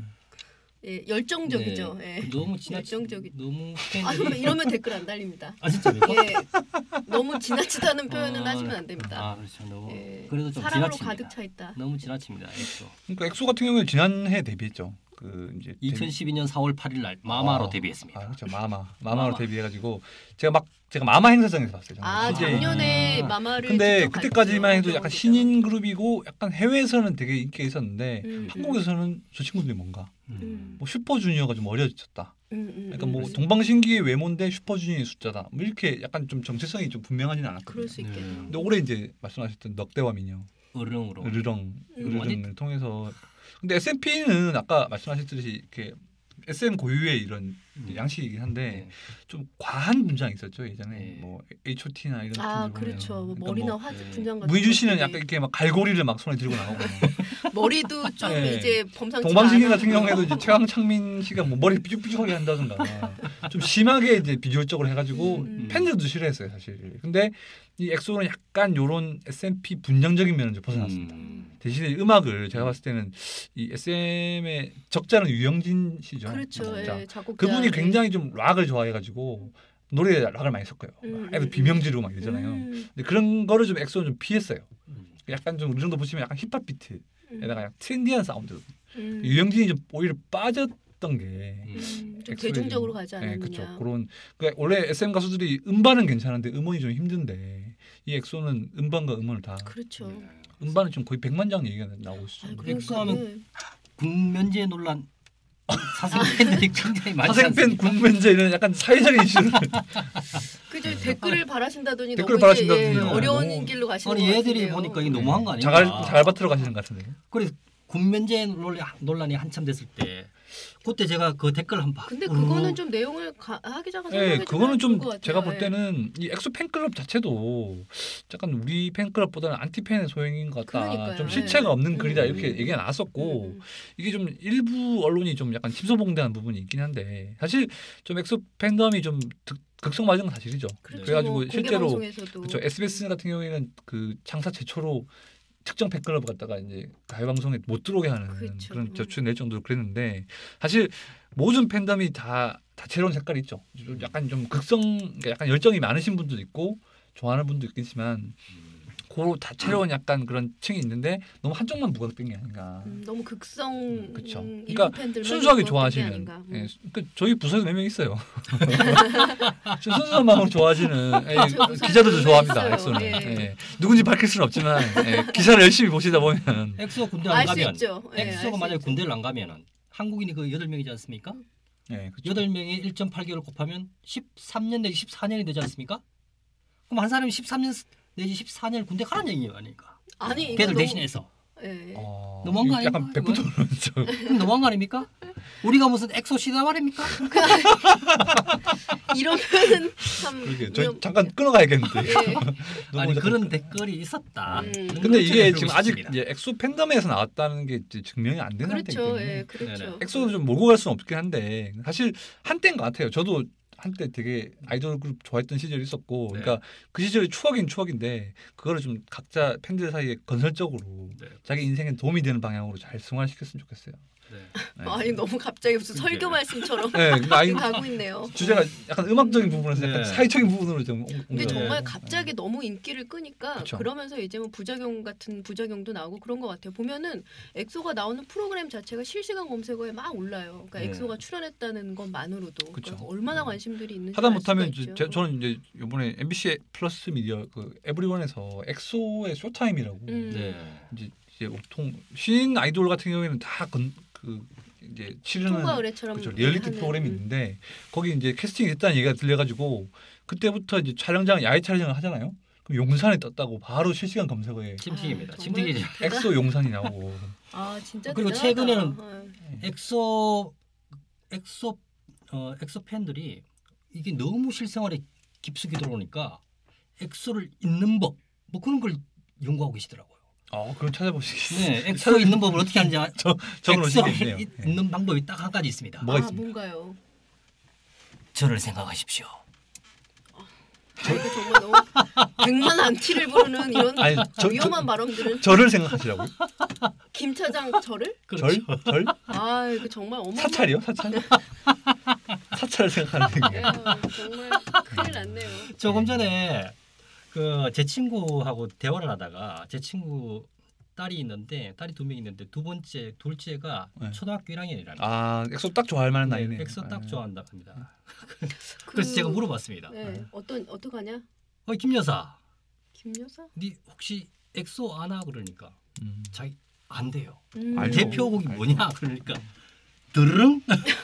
열정적이죠. 너무 열정적이. 너무 이러면 댓글 안 달립니다. 진짜입니까? 너무 지나치다는 표현은 하시면 안 됩니다. 그렇죠. 너무 그래도 좀 사랑으로 지나칩니다. 가득 차 있다. 너무 지나칩니다. 엑소. 그러니까 엑소 같은 경우에 지난해 데뷔했죠. 그 이제 2012년 4월 8일 날 마마로 데뷔했습니다. 그렇죠. 마마로 데뷔해가지고 제가 마마 행사장에서 봤어요. 작년에 마마를. 근데 그때까지만 해도 약간 신인 그룹이고 약간 해외에서는 되게 인기가 있었는데 한국에서는 저 친구들이 뭔가 뭐 슈퍼주니어가 좀 어려졌다. 그러니까 뭐 동방신기의 외모인데 슈퍼주니어의 숫자다. 뭐 이렇게 약간 좀 정체성이 좀 분명하지는 않았거든요. 그럴 수 있겠네요. 근데 올해 이제 말씀하셨던 넉대와 미녀, 으르렁을 통해서. 근데 SMP는 아까 말씀하셨듯이 이렇게 SM 고유의 이런 양식이긴 한데 좀 과한 분장이 있었죠 예전에. 뭐 H.O.T나 이런 팀들 그렇죠. 뭐 머리나 분장 같은. 무희주 씨는 약간 이렇게 막 갈고리를 막 손에 들고 나오고 머리도 좀 이제 범상치. 동방신기 같은 경우에도 이제 최강창민 씨가 뭐 머리 삐죽삐죽하게 한다든가 좀 심하게 이제 비주얼적으로 해가지고 팬들도 싫어했어요 사실. 근데 이 엑소는 약간 요런 SMP 분장적인 면을 좀 벗어났습니다. 대신에 음악을 제가 봤을 때는 이 SM의 적자는 유영진 씨죠. 그렇죠. 작곡자. 그분이 굉장히 좀 락을 좋아해가지고 노래에 락을 많이 섞어요. 애들 비명 지르고 막 이러잖아요. 근데 그런 거를 좀 엑소는 좀 피했어요. 약간 좀 이 정도 보시면 약간 힙합 비트에다가 약간 트렌디한 사운드. 유영진이 좀 오히려 빠졌던 게 좀 대중적으로 가지 않았느냐. 그렇죠. 그런 원래 SM 가수들이 음반은 괜찮은데 음원이 좀 힘든데 이 엑소는 음반과 음원을 다. 그렇죠. 음반은 좀 거의 100만 장 얘기가 나오고 있어요. 엑소하면 군면제 논란. 사생팬들이 굉장히 많이. 사생팬 군면제는 약간 사회적인 이슈를. 그죠. 댓글을 바라신다더니 댓글 바라신다더니 어려운 길로 가시는 거 같은데요. 얘들이 보니까 이게 너무한 거 아니야? 자갈밭으로 가시는 것 같은데. 그래서 군면제 논란이 한참 됐을 때 그때 제가 그 댓글 한번 근데 그거는 좀 내용을 하기자가 설명해 그거는 좀 제가 볼 때는 이 엑소 팬클럽 자체도 약간 우리 팬클럽보다는 안티팬의 소행인 것 같다. 그러니까요. 좀 실체가 없는 글이다 이렇게 얘기가 나왔었고 이게 좀 일부 언론이 좀 약간 침소봉대한 부분이 있긴 한데 사실 좀 엑소 팬덤이 좀 극성 맞은 건 사실이죠. 그렇죠. 그래가지고 뭐 실제로 그렇죠. SBS 같은 경우에는 그 창사 최초로 특정 팬클럽 갖다가 이제 가요 방송에 못 들어오게 하는 그렇죠. 그런 조치를 낼 정도로 그랬는데 사실 모든 팬덤이 다 다채로운 색깔이 있죠. 약간 좀 약간 열정이 많으신 분도 있고 좋아하는 분도 있겠지만 그 다채로운 약간 그런 층이 있는데 너무 한쪽만 부각된 게 아닌가. 너무 극성. 그렇죠. 그러니까 순수하게 좋아하시면. 그러니까 저희 부서에도 몇 명 있어요. 순수한 마음으로 좋아하시는 기자들도 좋아합니다. 엑소는. 누군지 밝힐 수는 없지만 기사를 열심히 보시다 보면 엑소 군대 안 가면 엑소가 만약에 군대를 안 가면은 한국인이 그 8명이지 않습니까? 네, 그렇죠. 8명이 1.8개월 곱하면 13년 내지 14년이 되지 않습니까? 그럼 한 사람이 13년 내지 14년 군대 가라는 얘기 아닙니까? 아니 걔들 대신해서. 너무한 거 아닙니까? 약간 백부토론이죠. 그럼 너무한 거 아닙니까? 우리가 무슨 엑소 시다 말입니까? 이러면은 참. 저희 잠깐 끊어가야겠는데. 아니 그런 댓글이 있었다. 근데 이게 지금 아직 이제 엑소 팬덤에서 나왔다는 게 이제 증명이 안 되는 상태이기 때문에. 그렇죠. 엑소는 좀 몰고 갈 수는 없긴 한데 사실 한때인 것 같아요. 저도 한때 되게 아이돌 그룹 좋아했던 시절이 있었고 그러니까 그 시절이 추억인 추억인데 그거를 좀 각자 팬들 사이에 건설적으로 자기 인생에 도움이 되는 방향으로 잘 승화시켰으면 좋겠어요. 아니 너무 갑자기 무슨 설교 말씀처럼 가고 있네요. 주제가 약간 음악적인 부분에서 약간 사회적인 부분으로 좀. 근데 정말 갑자기 너무 인기를 끄니까 그쵸. 그러면서 이제 뭐 부작용 같은 부작용도 나오고 그런 것 같아요. 보면은 엑소가 나오는 프로그램 자체가 실시간 검색어에 막 올라요. 그러니까 엑소가 출연했다는 것만으로도 그러니까 얼마나 관심들이 있는지 하다 못하면 저는 이제 이번에 MBC 플러스 미디어 그 에브리원에서 엑소의 쇼타임이라고 이제 보통 신인 아이돌 같은 경우에는 다 그 이제 치르는 그렇죠. 리얼리티 프로그램이 있는데 거기 이제 캐스팅이 됐다는 얘기가 들려가지고 그때부터 이제 촬영장 야외 촬영을 하잖아요. 그럼 용산에 떴다고 바로 실시간 검색어에 침튀기입니다. 침튀기죠. 엑소 용산이 나오고. 아 진짜 그리고 대단하다. 최근에는 엑소 팬들이 이게 너무 실생활에 깊숙이 들어오니까 엑소를 잊는 법 뭐 그런 걸 연구하고 계시더라고요. 그럼 찾아보시겠어요. 네, 엑소 있는 법을 어떻게 하는지 적어놓으시겠네요. 있는 방법이 딱 한 가지 있습니다. 뭐가 있습니까? 뭔가요? 저를 생각하십시오. 이거 정말 너무 백만 안티를 부르는 이런 위험한 발언들은 저를 생각하시라고요? 김 차장 저를? 그렇죠. 절? 아 이거 정말 사찰이요? 사찰? 사찰을 생각하는 게 정말 큰일 났네요. 조금 전에 제 친구하고 대화를 하다가 제 친구 딸이 있는데 딸이 2명 있는데 둘째가 초등학교 1학년이랍니다. 엑소 딱 좋아할 만한 나이네요. 엑소 딱 좋아한다 합니다. 그래서 제가 물어봤습니다. 어떡하냐? 김 여사. 네 혹시 엑소 아나 그러니까 자기 안 돼요. 알죠. 대표곡이 뭐냐 그러니까 드르릉.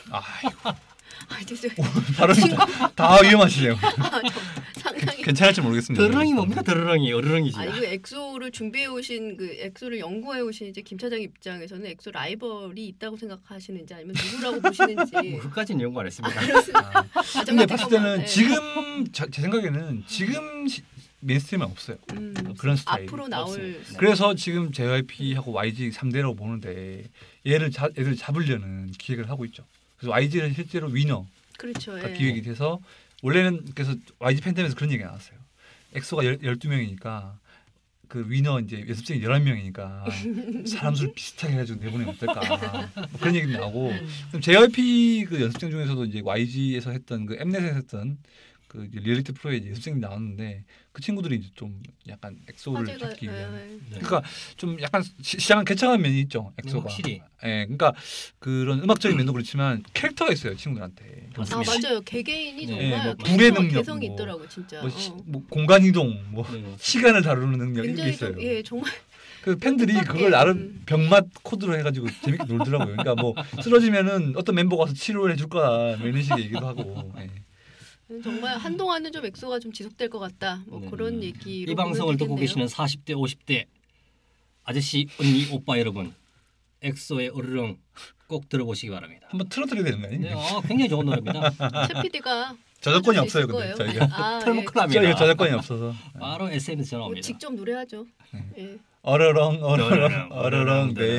발음 다 위험하시네요. 상당히 괜찮을지 모르겠습니다. 드르릉이 뭡니까? 드르릉이 어르릉이지. 아니 그 엑소를 준비해 오신 그 엑소를 연구해 오신 이제 김 차장 입장에서는 엑소 라이벌이 있다고 생각하시는지 아니면 누구라고 보시는지. 그까지는 연구 안 했습니다. 근데 봤을 때는 지금 제 생각에는 지금 메인스트림은 없어요. 그런 스타일. 앞으로 나올. 그래서 지금 JYP하고 YG 3대라고 보는데 얘를 잡으려는 기획을 하고 있죠. 그래서 YG는 실제로 위너가 그렇죠. 기획이 돼서 원래는 그래서 YG 팬덤에서 그런 얘기가 나왔어요. 엑소가 12명이니까 그 위너 이제 연습생이 11명이니까 사람 수를 비슷하게 해가지고 내보내면 어떨까 뭐 그런 얘기도 나오고 그럼 JYP 그 연습생 중에서도 이제 YG에서 했던 그 엠넷에서 했던 그 리얼리티 프로에 이제 연습생이 나왔는데 그 친구들이 이제 좀 약간 엑소를 찾기 위한 그러니까 좀 약간 시장은 개척한 면이 있죠 엑소가. 확실히. 그러니까 그런 음악적인 면도 그렇지만 캐릭터가 있어요 친구들한테. 맞아요. 개개인이 정말 뭐 불의 능력, 개성이 있더라고 진짜. 뭐 공간 이동, 뭐 시간을 다루는 능력이 있어요. 정말. 그 팬들이 그걸 나름 병맛 코드로 해가지고 재밌게 놀더라고요. 그러니까 뭐 쓰러지면은 어떤 멤버가 와서 치료를 해줄 거다 뭐 이런 식의 얘기도 하고. 정말 한동안은 좀 엑소가 좀 지속될 것 같다. 뭐 그런 얘기로 이 방송을 듣고 계시는 40대 50대 아저씨 언니 오빠 여러분 엑소의 어르렁 꼭 들어보시기 바랍니다. 한번 틀어드려야 되는 거 아니에요? 네, 굉장히 좋은 노래입니다. 최 PD가 저작권이 없어요, 근데 저희가 털목클합니다. 저희가 저작권이 없어서 바로 SMS 전화 옵니다. 직접 노래하죠. 네. 어르렁 어르렁 어르렁 네.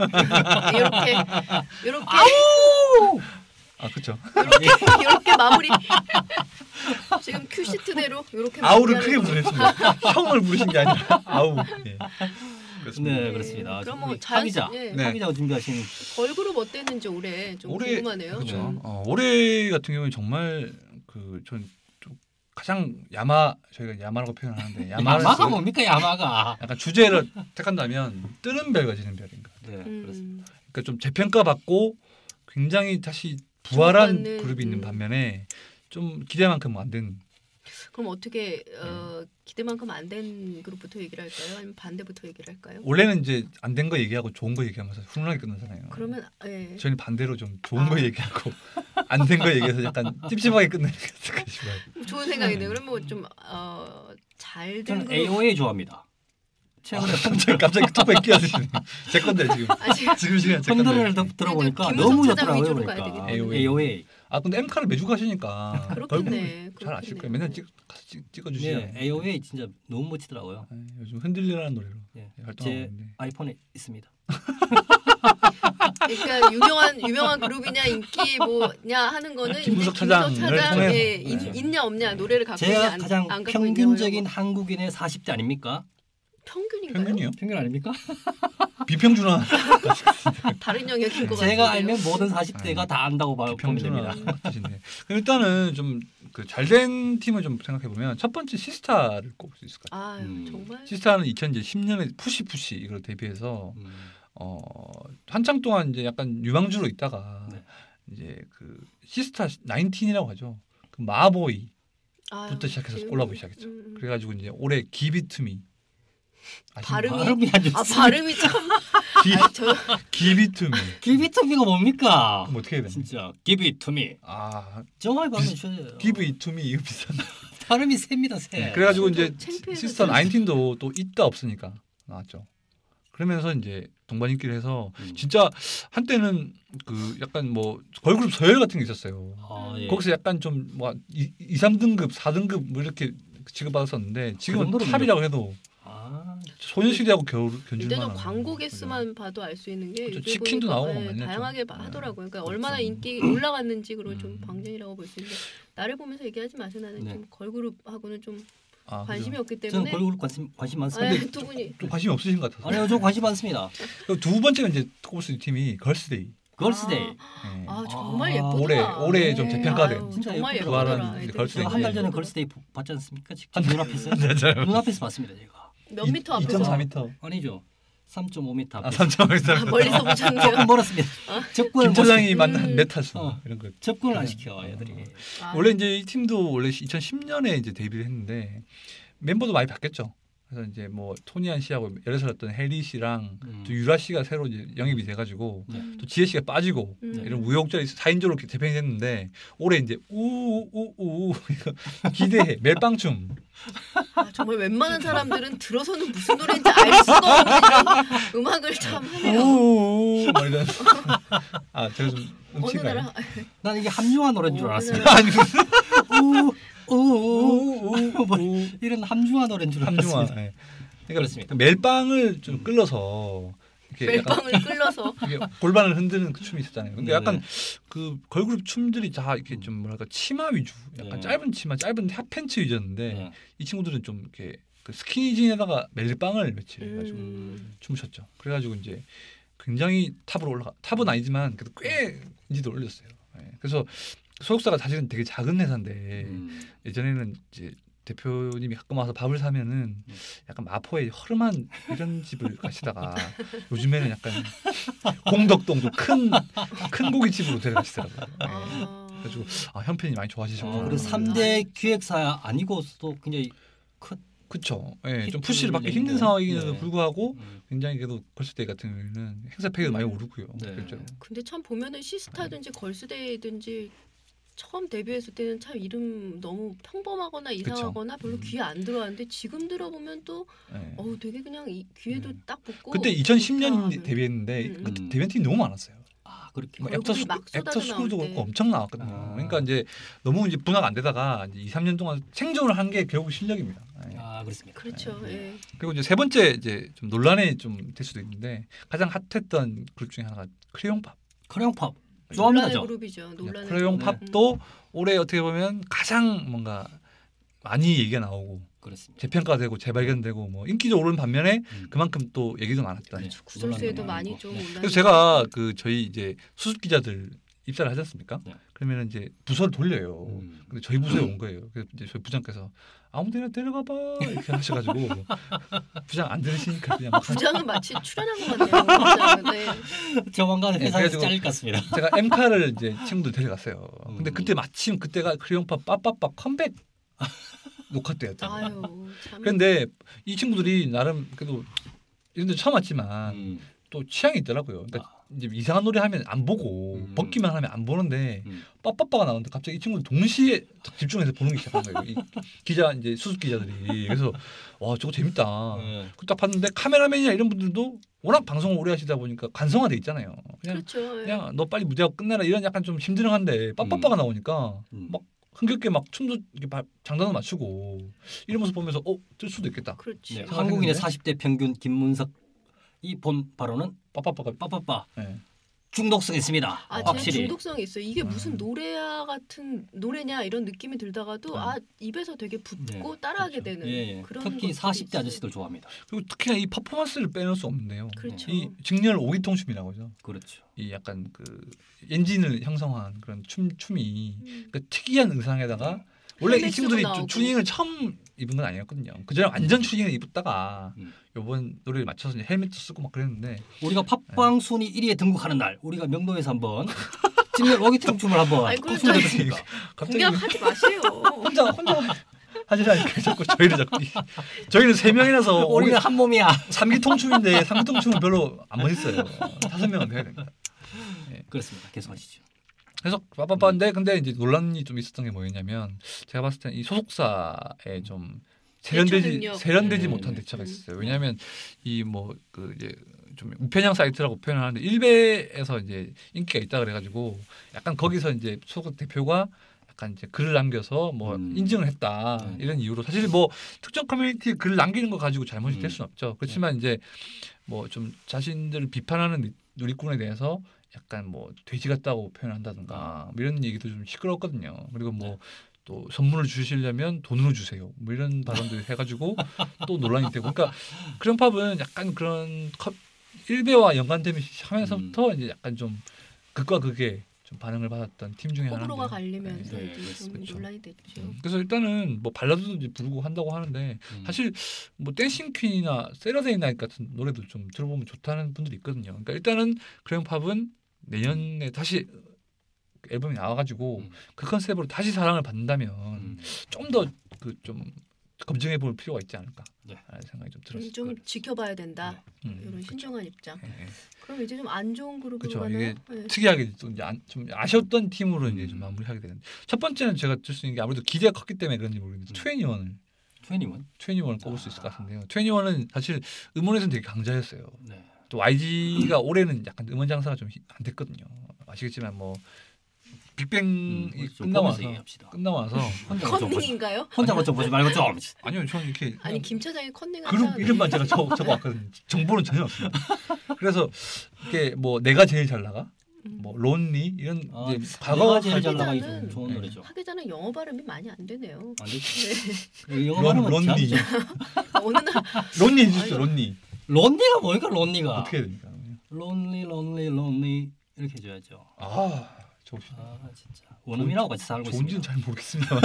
이렇게 아우! 그렇죠. 이렇게 마무리. 지금 큐시트대로 이렇게 아우를 크게 부르셨습니다. 형을 부르신 게 아니라 아우. 그렇습니다. 네, 그렇습니다. 그럼 뭐 하기자가 준비하신 걸그룹 어땠는지 올해 좀 궁금하네요. 그렇죠. 올해 같은 경우는 정말 전 가장 저희가 야마라고 표현하는데 야마가 뭡니까 야마가? 약간 주제를 택한다면 뜨는 별과 지는 별인가. 네, 그렇습니다. 그러니까 좀 재평가받고 굉장히 다시 부활한 그룹이 있는 반면에 좀 기대만큼 안 된. 그럼 어떻게 기대만큼 안 된 그룹부터 얘기를 할까요? 아니면 반대부터 얘기를 할까요? 원래는 이제 안 된 거 얘기하고 좋은 거 얘기하면서 훈훈하게 끝나잖아요. 그러면 저희는 반대로 좀 좋은 거 얘기하고 안 된 거 얘기해서 약간 찝찝하게 끝내는 게 어떨까 싶어요. 좋은 생각이네요. 그러면 좀 잘 된 그룹 AOA 좋아합니다. 최근에 갑자기 톡에 끼어드시네요. 제 건데 지금 시간 제 건데. 팬들을 들어보니까 너무 좋더라고요. 그러니까. AOA. 근데 엠카를 매주 가시니까 그렇겠네. 잘 아실 거예요. 맨날 찍어주시죠. 네, AOA 진짜 너무 멋지더라고요. 요즘 흔들리라는 노래로 활동하고 제 있는데. 아이폰에 있습니다. 그러니까 유명한 그룹이냐 인기 뭐냐 하는 거는 김무석 차장에 있냐 없냐 노래를 갖고 제가 가장 평균적인 한국인의 40대 아닙니까? 평균인가요? 평균이요? 평균 아닙니까? 비평준화. 다른 영역인 것 같아요. 제가 알면 모든 40대가 다 안다고 보면 됩니다. 일단은 좀 그 잘된 팀을 좀 생각해 보면 첫 번째 시스타를 꼽을 수 있을 것 같아요. 정말. 시스타는 2010년에 푸시 이걸 데뷔해서 한창 동안 이제 약간 유망주로 있다가 네. 이제 그 시스타 19이라고 하죠. 그 마보이부터 시작해서 올라오기 시작했죠. 그래가지고 이제 올해 Give It To Me. 발음이 참. Give It To Me. Give It To Me가 뭡니까? 뭐 어떻게 해야 되나? 진짜 Give It To Me. 정확히 발음해 주셔야 Give It To Me 이거 비싼. 발음이 셉니다, 세. 네, 그래가지고 이제 시스터 19도 또 있다 없으니까 나왔죠. 그러면서 이제 동반 인기를 해서 진짜 한때는 그 약간 뭐 걸그룹 서열 같은 게 있었어요. 예. 거기서 약간 좀 뭐 2, 3등급, 4등급 뭐 이렇게 취급받았었는데 지금은 탑이라고 해도 소녀시대하고 견줄만. 이제는 광고 개수만 봐도 알 수 있는 게 치킨도 나오고 다양하게 하더라고요. 그러니까 얼마나 인기 올라갔는지 그런 좀 방증이라고 볼 수 있는데 나를 보면서 얘기하지 마세요. 나는 좀 걸그룹하고는 좀 관심이 없기 때문에. 저는 걸그룹 관심 많습니다. 두 분이 좀 관심이 없으신 것 같아서. 아니요, 저 관심 많습니다. 두 번째가 이제 꼽을 수 있는 팀이 걸스데이. 걸스데이. 정말 예쁘더라. 올해 좀 재평가된. 진짜 정말 예쁘더라. 한 달 전에 걸스데이 봤지 않습니까? 직접 눈앞에서. 눈앞에서 봤습니다, 제가. 몇 미터 앞에서? 2.4m. 아니죠. 3.5m 앞에서. 3.5m. 멀리서 보셨네요. 조금 멀었습니다. 김철랑이 만난 메타수 이런 거. 접근을 안 시켜 애들이. 원래 이제 이 팀도 원래 2010년에 이제 데뷔를 했는데 멤버도 많이 바뀌었죠. 그래서 이제 뭐 토니안 씨하고 열애 살았던 혜리 씨랑 또 유라 씨가 새로 이제 영입이 돼가지고 또 지혜 씨가 빠지고 이런 우여곡절이 4인조로 재편이 됐는데 올해 이제 우우우 기대해 멜빵춤. 정말 웬만한 사람들은 들어서는 무슨 노래인지 알 수가 없는 이런 음악을 참 하네요. 우우우 막 이런. 제가 좀 음치가요? 난 이게 함유화 노래인 줄 알았어요. 이런 함중화 노래인 줄 알았습니다. 네. 그러니까 멜빵을 좀 끌어서 멜빵을 끌어서 골반을 흔드는 그 춤이 있었잖아요. 그러니까 약간 그 걸그룹 춤들이 다 이렇게 좀 뭐랄까 치마 위주, 약간 짧은 치마, 짧은 핫팬츠 위주였는데 이 친구들은 좀 이렇게 그 스키니진에다가 멜빵을 며칠 해가지고 춤을 췄죠. 그래가지고 이제 굉장히 탑은 아니지만 그래도 꽤 인지도 올렸어요. 네. 그래서 소속사가 사실은 되게 작은 회사인데 예전에는 이제 대표님이 가끔 와서 밥을 사면은 약간 마포의 허름한 이런 집을 가시다가 요즘에는 약간 공덕동 좀 큰 고깃집으로 데려가시더라고요. 네. 그래가지고 형편이 많이 좋아지셨구나. 그리고 3대 기획사 아니고도 굉장히 그렇죠. 네, 좀 푸시를 받기 힘든 상황임에도 불구하고 굉장히 그래도 걸스데이 같은 경우에는 행사 폐기도 많이 오르고요. 근데 참 보면은 시스타든지 걸스데이든지 처음 데뷔했을 때는 참 이름 너무 평범하거나 이상하거나 별로 귀에 안 들어왔는데 지금 들어보면 또 되게 그냥 귀에도 딱 붙고. 그때 2010년 데뷔했는데 그때 데뷔팀이 너무 많았어요. 그렇게. 애프터 스쿨도 그렇고 엄청 나왔거든요. 그러니까 이제 너무 이제 분화가 안 되다가 이제 2, 3년 동안 생존을 한 게 결국 실력입니다. 그렇습니다. 그렇죠. 예. 그리고 이제 세 번째 이제 좀 논란이 좀 될 수도 있는데 가장 핫했던 그룹 중에 하나가 크레용팝. 크레용팝. 좋아합니다. 그룹이죠. 크레용팝도 올해 어떻게 보면 가장 뭔가 많이 얘기가 나오고 그렇습니다. 재평가되고 재발견되고 뭐 인기도 오른 반면에 그만큼 또 얘기도 많았다. 구설수에도 많이 좀 올라. 그래서 제가 그 저희 이제 수습 기자들 입사를 하지 않습니까? 그러면 이제 부서를 돌려요. 근데 저희 부서에 온 거예요. 그래서 이제 저희 부장께서 아무데나 데려가봐 이렇게 하셔가지고 부장 안 들으시니까 그냥 부장은 마치 출연한 것 같네요. 네. 조만간 회사에서 잘릴 것 같습니다. 제가 엠카를 이제 친구들 데려갔어요. 근데 그때 마침 그때가 크레용팝 빠빠빠 컴백 녹화 때였잖아요. 그런데 이 친구들이 나름 그래도 이런 데 처음 왔지만 또 취향이 있더라고요. 그러니까 이제 이상한 노래 하면 안 보고 벗기만 하면 안 보는데 빠빠빠가 나오는데 갑자기 이 친구들 동시에 집중해서 보는 게 시작한 거예요. 이 기자 이제 수습 기자들이. 그래서 와 저거 재밌다. 딱 봤는데 카메라맨이나 이런 분들도 워낙 방송을 오래 하시다 보니까 관성화돼 있잖아요. 그냥 너 빨리 무대하고 끝내라 이런 약간 좀 힘들어한데 빠빠빠가 나오니까 막 흥겹게 막 춤도 이렇게 장단을 맞추고 이런 모습 보면서 뜰 수도 있겠다. 그렇지. 네, 한국인의 40대 평균 김문석 이 본 바로는 빠빠빠. 네. 중독성 있습니다. 확실히 중독성이 있어요. 이게 무슨 노래야 같은 노래냐 이런 느낌이 들다가도 입에서 되게 붙고 따라하게 그렇죠. 되는 그런 특히 40대 아저씨들 좋아합니다. 그리고 특히나 이 퍼포먼스를 빼놓을 수 없는데요. 그렇죠. 이 직렬 오기통춤이라고 하죠. 그렇죠. 이 약간 그 엔진을 형성한 그런 춤이 그 특이한 의상에다가 원래 이 친구들이 튜닝을 처음 입은 건 아니었거든요. 그전에 완전 튜닝을 입었다가 요번 노래를 맞춰서 이제 헬멧도 쓰고 막 그랬는데 우리가 팝방 순위 1위에 등극하는 날 우리가 명동에서 한번 직렬 오기통 춤을 한번 공개하지 마세요. 혼자 하시라니까 자꾸 저희는 3명이라서 우리는 한 몸이야. 3기통 춤인데 3기통 춤은 별로 안 멋있어요. 5명은 돼야 됩니다. 그렇습니다. 계속하시죠. 그래서 빠빠빠인데 근데 이제 논란이 좀 있었던 게 뭐였냐면 제가 봤을 때는 이 소속사에 좀 세련되지 못한 대처가 있었어요. 왜냐하면 이 뭐 그 이제 좀 우편향 사이트라고 표현하는데 일베에서 이제 인기가 있다 그래가지고 약간 거기서 이제 소속 대표가 약간 이제 글을 남겨서 뭐 인증을 했다 이런 이유로 사실 뭐 특정 커뮤니티에 글을 남기는 거 가지고 잘못이 될 수는 없죠. 그렇지만 이제 뭐 좀 자신들을 비판하는 누리꾼에 대해서 약간 뭐 돼지 같다고 표현한다든가 뭐 이런 얘기도 좀 시끄럽거든요. 그리고 뭐 또 선물을 주시려면 돈으로 주세요. 뭐 이런 발언들 해가지고 또 논란이 되고. 그러니까 크레용팝은 약간 그런 일베와 연관되면서부터 이제 약간 좀 극과 극의 좀 반응을 받았던 팀 중에 하나인데. 호불호가 갈리면서 좀 그렇죠. 논란이 됐죠. 그래서 일단은 뭐 발라드도 이제 부르고 한다고 하는데 사실 뭐 댄싱 퀸이나 세러데이 나잇 같은 노래도 좀 들어보면 좋다는 분들이 있거든요. 그러니까 일단은 크레용팝은 내년에 다시 앨범이 나와가지고 그 컨셉으로 다시 사랑을 받는다면 좀 더 그 좀 검증해 볼 필요가 있지 않을까 라는 생각이 좀 들었어요. 좀 지켜봐야 된다. 이런 신중한 입장. 그럼 이제 좀 안 좋은 그룹으로 그렇죠. 가나요? 이게 특이하게 또 이제 좀 아쉬웠던 팀으로 이제 좀 마무리하게 되는. 첫 번째는 제가 들 수 있는 게 아무래도 기대가 컸기 때문에 그런지 모르겠는데 21을 꼽을 수 있을 것 같은데요. 21은 사실 음원에서는 되게 강자였어요. 또 YG가 올해는 약간 음원 장사가 좀 안 됐거든요. 아시겠지만 뭐 빅뱅이 끝나고 나서 컨닝인가요? 혼자 좀 보지 말고 좀. 아니요, 저는 이렇게 김 차장이 컨닝 그룹 이름만 제가 적어왔거든요. 정보는 전혀 없습니다. 그래서 이렇게 뭐 내가 제일 잘 나가, 뭐 론리 이런 이제 과거가 제일 잘 나가기 좋은 노래죠. 하기자는 영어 발음이 많이 안 되네요. 안 되지. 영어 발음은 론리. 어느 날 론리 해주시죠. 론리. 론리가 뭐니까 론리가. 어떻게 해야 됩니까? 론리 이렇게 해줘야죠. 진짜 원음이라고 같이 살고 있습니다. 좋은지는 잘 모르겠습니다.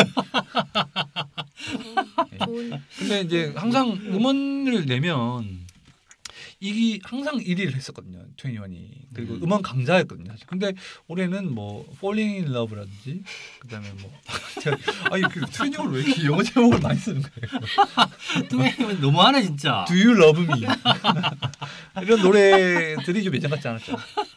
근데 이제 항상 음원을 내면 이게 항상 1위를 했었거든요. 21이. 그리고 음원 강자였거든요. 사실. 근데 올해는 뭐 Falling in Love라든지 그다음에 뭐 아니 그 21을 왜 이렇게 영어 제목을 많이 쓰는 거예요? 21 너무하네 진짜. Do You Love Me 이런 노래들이 좀 예전 같지 않았죠.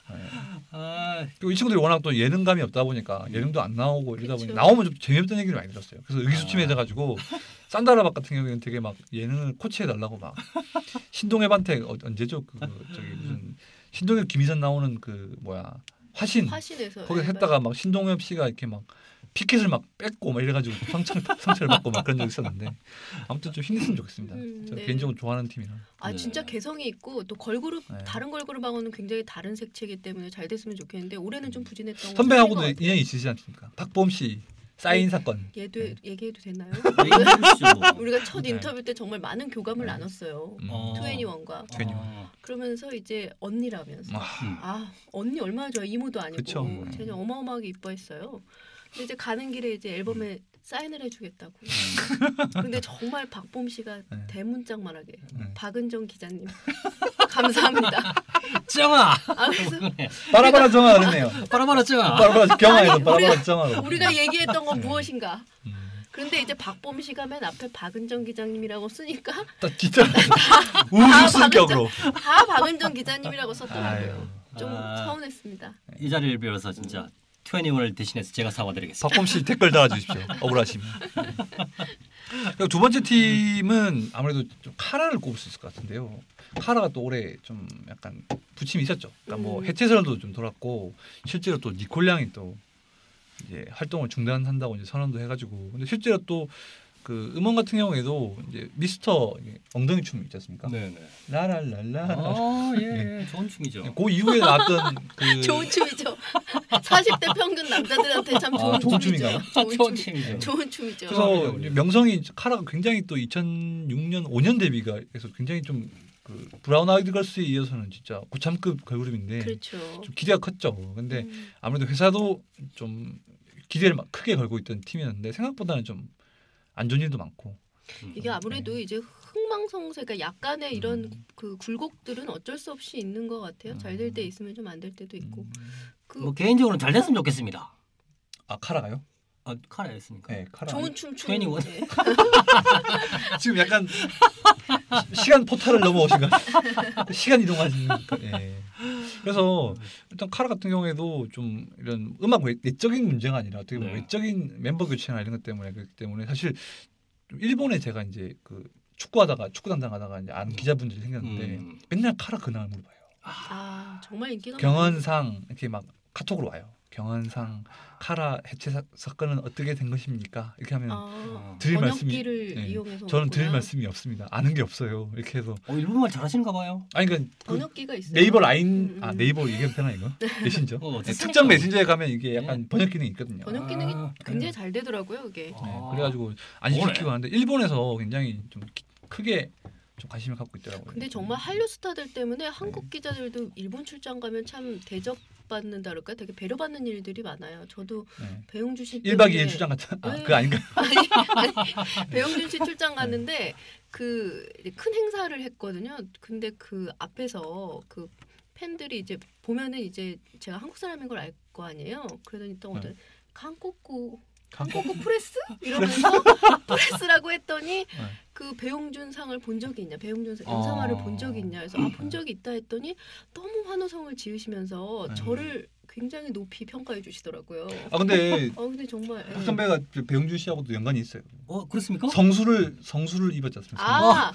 그리고 이 친구들이 워낙 또 예능감이 없다 보니까 예능도 안 나오고 이러다 보니까 나오면 좀 재미없던 얘기를 많이 들었어요. 그래서 의기소침해져가지고 산다라박 같은 경우에는 되게 막 예능을 코치해달라고 막 신동엽한테 언제죠? 그 저기 무슨 신동엽 김희선 나오는 그 뭐야 화신에서 거기서 했다가 막 신동엽 씨가 이렇게 막 피켓을 막 뺏고 막 이래가지고 상처를 받고 막 그런 적 있었는데 아무튼 좀 힘냈으면 좋겠습니다. 제가 개인적으로 좋아하는 팀이라. 진짜 개성이 있고 또 걸그룹 다른 걸그룹하고는 굉장히 다른 색채이기 때문에 잘 됐으면 좋겠는데 올해는 좀 부진했던 거. 선배하고도 인연이 있으시지 않습니까? 박보험 씨 사인 사건. 얘도 얘기해도 되나요? 얘기해주시죠. 우리가 첫 인터뷰 때 정말 많은 교감을 나눴어요. 21과. 그러면서 이제 언니라면서 언니 얼마나 좋아. 이모도 아니고 쟤는 어마어마하게 이뻐했어요. 근데 이제 가는 길에 이제 앨범에 사인을 해주겠다고. 근데 정말 박봄 씨가 대문짝만하게 박은정 기자님 감사합니다. 정아. 빠라바라 정아 그랬네요. 빠라바라 정아. 빠라바라 경아에서 빠라바라 정아로. 우리가 얘기했던 건 무엇인가? 그런데 이제 박봄 씨가 맨 앞에 박은정 기자님이라고 쓰니까 진짜 우스격으로 다 박은정 기자님이라고 썼더라고요. 좀 서운했습니다. 이 자리를 빌어서 진짜 21을 대신해서 제가 사과드리겠습니다. 박범 씨 댓글 달아주십시오. 억울하시면. 그리고 두 번째 팀은 아무래도 좀 카라를 꼽을 수 있을 것 같은데요. 카라가 또 올해 좀 약간 부침이 있었죠. 그러니까 뭐 해체설도 좀 돌았고 실제로 또 니콜 양이 또 이제 활동을 중단한다고 이제 선언도 해가지고 근데 실제로 또 그 음원 같은 경우에도 이제 미스터 엉덩이 춤 있지 않습니까? 네네. 라랄랄라. 예, 좋은 춤이죠. 그 이후에 나왔던 그 좋은 춤이죠. 40대 평균 남자들한테 참 좋은 춤이죠. 좋은 춤이죠. 좋은 춤이죠. 그래서 명성이 카라가 굉장히 또 2006년 5년 데뷔가 해서 굉장히 좀 그 브라운 아이드 걸스에 이어서는 진짜 고참급 걸그룹인데 그렇죠. 좀 기대가 컸죠. 근데 아무래도 회사도 좀 기대를 막 크게 걸고 있던 팀이었는데 생각보다는 좀 안 좋은 일도 많고. 이게 아무래도 이제 흥망성쇠, 그러니까 약간의 이런 그 굴곡들은 어쩔 수 없이 있는 것 같아요. 잘 될 때 있으면 좀 안 될 때도 있고. 뭐 개인적으로는 잘 됐으면 좋겠습니다. 아 카라가요? 아 카라였습니까? 네, 카라. 좋은 춤. 네. 지금 약간 시간 포탈을 넘어오신 거 시간 이동하시는 거. 예. 그래서 일단 카라 같은 경우에도 좀 이런 음악 내적인 문제가 아니라 어떻게 보면 외적인 멤버 교체나 이런 것 때문에 그렇기 때문에 사실 좀 일본에 제가 이제 그 축구 담당하다가 이제 아는 기자분들이 생겼는데 맨날 카라 근황을 물어봐요. 아 정말 인기가 경헌상 이렇게 막 카톡으로 와요. 경헌상 카라 해체 사건은 어떻게 된 것입니까? 이렇게 하면 드릴 말씀이 이용해서 저는 드릴 말씀이 없습니다. 아는 게 없어요. 이렇게 해서 일본말 잘하시는가 봐요. 아니 그러니까 번역기가 있어요. 네이버 라인 네이버 이게 되나 이거 메신저 특정 메신저에 가면 이게 약간 번역 기능이 있거든요. 번역 기능이 굉장히 잘 되더라고요. 이게. 그래가지고 안시키고 하는데 일본에서 굉장히 좀 크게 좀 관심을 갖고 있더라고요. 근데 정말 한류 스타들 때문에 한국 기자들도 일본 출장 가면 참 대접받는다 그럴까 되게 배려받는 일들이 많아요. 저도 배용준 씨 1박 2일 출장 갔다. 그거 아닌가? 아니 배용준 씨 출장 갔는데 그 큰 행사를 했거든요. 근데 그 앞에서 그 팬들이 이제 보면은 이제 제가 한국 사람인 걸 알 거 아니에요. 그러더니 또 어떤 한국구 프레스? 이러면서 프레스라고 했더니 그 배용준 상을 본 적이 있냐, 배용준 영상화를 본 적이 있냐 해서 본 적이 있다 했더니 너무 환호성을 지으시면서 저를 굉장히 높이 평가해 주시더라고요. 근데 근데 정말 박 선배가 배용준 씨하고도 연관이 있어요. 그렇습니까? 성수를 입었지 않습니까?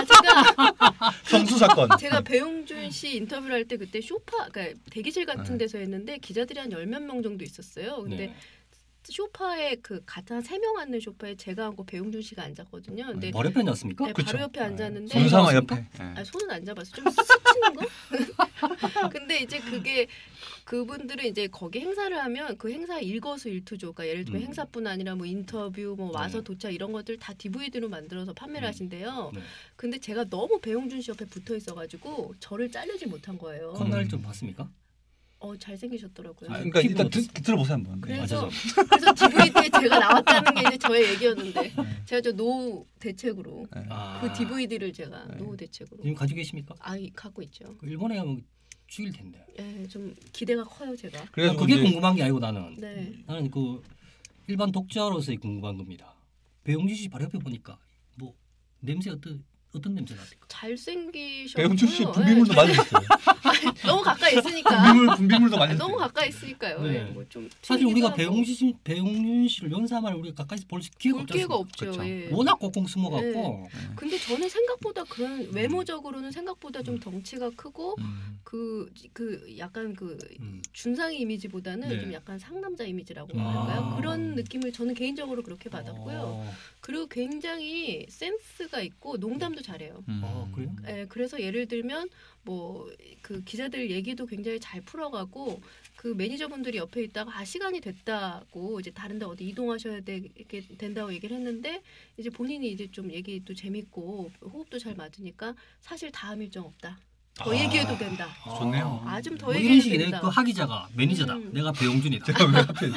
제가 성수 사건. 제가 배용준 씨 인터뷰를 할 때 그때 그러니까 대기실 같은 데서 했는데 기자들이 한 10몇 명 정도 있었어요. 근데 소파에 그 같은 3명 앉는 소파에 제가 앉고 배용준 씨가 앉았거든요. 근데 바로 옆에 앉았습니까? 네, 바로 옆에 앉았는데 손상아 옆에. 손은 안 잡았어. 좀 스치는 거? 근데 이제 그분들은 이제 거기 행사를 하면 그 행사 일거수일투족. 그러니까 예를 들면 행사뿐 아니라 뭐 인터뷰, 뭐 와서 도착 이런 것들 다 DVD로 만들어서 판매를 하신대요. 근데 제가 너무 배용준 씨 옆에 붙어 있어가지고 저를 자르지 못한 거예요. 컷날 좀 봤습니까? 잘생기셨더라고요. 그러니까 일단 들어보세요 한번. 그래서 DVD에 제가 나왔다는 게 이제 저의 얘기였는데 제가 저 노후 대책으로 그 DVD를 제가 노후 대책으로 지금 가지고 계십니까? 갖고 있죠. 일본에 가면 죽일 텐데. 좀 기대가 커요 제가. 그래서 그게 궁금한 게 아니고 나는 그 일반 독자로서의 궁금한 겁니다. 배용준 씨 바로 옆에 보니까 뭐 냄새 어떤 냄새 나십니까? 잘생기셨고요. 배용준 씨 분비물도 많이 있어요. 너무 가까이 있으니까. 분비물도 많이. 너무 가까이 있으니까요. 뭐 좀 사실 우리가 배용준 씨를 연사만 우리가 가까이서 볼 기회가 없죠. 그렇죠. 워낙 꼭꼭 숨어갖고. 근데 저는 생각보다 그런 외모적으로는 생각보다 좀 덩치가 크고 그 약간 준상의 이미지보다는 좀 약간 상남자 이미지라고 할까요? 그런 느낌을 저는 개인적으로 그렇게 받았고요. 그리고 굉장히 센스가 있고 농담도 잘해요. 그래요? 네, 그래서 예를 들면 뭐 그 기자들 얘기도 굉장히 잘 풀어가고 그 매니저분들이 옆에 있다가 시간이 됐다고 이제 다른데 어디 이동하셔야 된다고 얘기를 했는데 이제 본인이 이제 좀 얘기도 재밌고 호흡도 잘 맞으니까 사실 다음 일정 없다. 더 얘기해도 된다. 좋네요. 좀 더 얘기해도 된다. 그 하기자가 매니저다. 내가 배용준이다. 제가 왜 하필?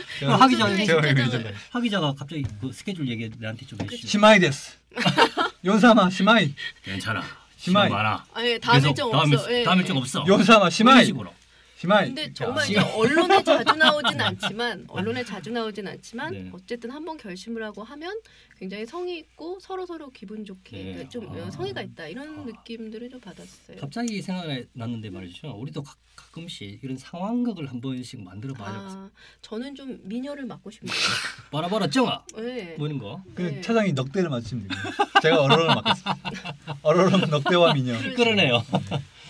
하기자가 갑자기 그 스케줄 얘기 내한테 좀 해주시죠. 시마이 데스. 연사마 시마이. 괜찮아. 시마이. 많아. 다음 일정 없어. 다음 일정 없어. 연사마 시마이. 근데 정말 이제 언론에 자주 나오진 않지만 어쨌든 한번 결심을 하고 하면 굉장히 성의 있고 서로 기분 좋게 좀 성의가 있다 이런 느낌들을 좀 받았어요. 갑자기 생각이 났는데 말이죠. 우리도 가끔씩 이런 상황극을 한 번씩 만들어 봐요. 저는 좀 미녀를 맡고 싶네요. 바라바라 정아. 뭐 이런 거. 차장이 넉대를 맡으시면 돼요. 제가 어로를 맡겠습니다. 어로는 넉대와 미녀. 그러네요.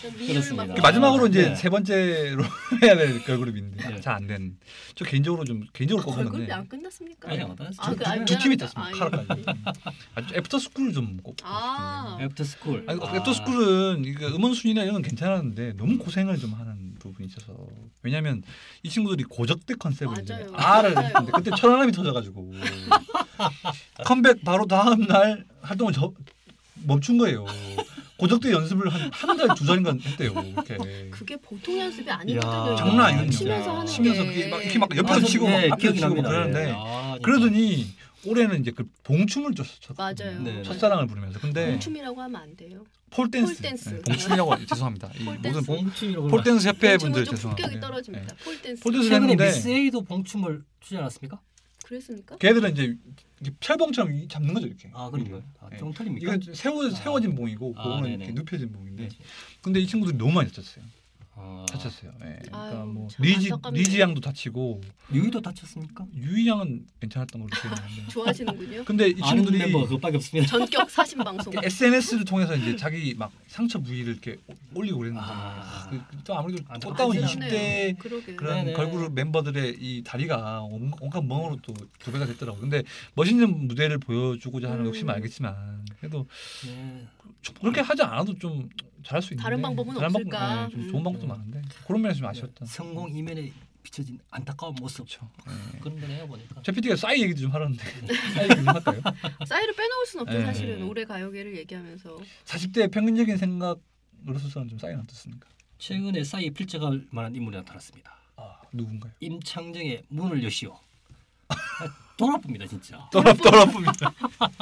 마지막으로 이제 세 번째로 해야 될 걸그룹이 있는데 잘 안 된. 저 개인적으로 꼽았는데. 걸그룹이 안 끝났습니까? 아니 안 끝났어요. 두 팀이 됐습니다. 카라까지. 애프터 스쿨을 좀 꼽고. 애프터 스쿨. 애프터 스쿨은 음원 순위나 이런 건 괜찮았는데 너무 고생을 좀 하는 부분이 있어서. 왜냐하면 이 친구들이 고적대 컨셉을 이제 R을 했는데 그때 천안함이 터져가지고 컴백 바로 다음 날 활동을 멈춘 거예요. 고적대 연습을 한 달 두 달인가 했대요. 이렇게. 그게 보통 연습이 아니거든요. 장난 아니거든요. 치면서 하는 치면서 게. 이렇게 막 옆에서 치고 앞에서 치고 그러는데 그러더니 올해는 이제 그 봉춤을 췄어요. 맞아요. 첫사랑을 부르면서. 근데 봉춤이라고 하면 안 돼요. 폴댄스. 네, 봉춤이라고 죄송합니다. 이 모든 봉춤이라고 폴댄스 협회 분들 죄송합니다. 품격이 떨어집니다. 폴댄스. 최근에 미스 A도 봉춤을 추지 않았습니까? 그랬습니까? 걔들은 이제 철봉처럼 잡는 거죠 이렇게. 그런가요? 좀 틀립니까? 이건 세워진 봉이고 그거는 이렇게 눕혀진 봉인데. 근데 이 친구들이 너무 많이 다쳤어요. 다쳤어요. 네. 그러니까 뭐 리지 양도 다치고 유이도 다쳤습니까? 유이 양은 괜찮았던 걸로 기억하는데. 좋아하시는군요. 근데 이 친구들이 멤버 그것밖에 없습니다. 전격 사신 방송. SNS를 통해서 이제 자기 막 상처 부위를 이렇게 올리고 그랬는데 또 아무래도 꽃다운 20대 그런 걸그룹 멤버들의 이 다리가 온갖 멍으로 또 두 배가 됐더라고. 근데 멋있는 무대를 보여주고자 하는 욕심은 알겠지만 그래도 그렇게 하지 않아도 좀 잘할 수 있는데 다른 방법은 없을까? 좀 좋은 방법도 많은데 그런 면에서 좀 아쉬웠던. 성공 이면에 비춰진 안타까운 모습. 그런 걸 해보니까. 제 PD가 싸이 얘기도 좀 하라는데 싸이 얘기 좀 할까요? 싸이를 빼놓을 순 없죠. 사실은 올해 가요계를 얘기하면서 40대 평균적인 생각으로서는 좀 싸이는 어떻습니까? 최근에 싸이에 필적할 만한 인물이 나타났습니다. 누군가요? 임창정의 문을 여시오. 돌아쁩니다 진짜. 돌아쁩니다.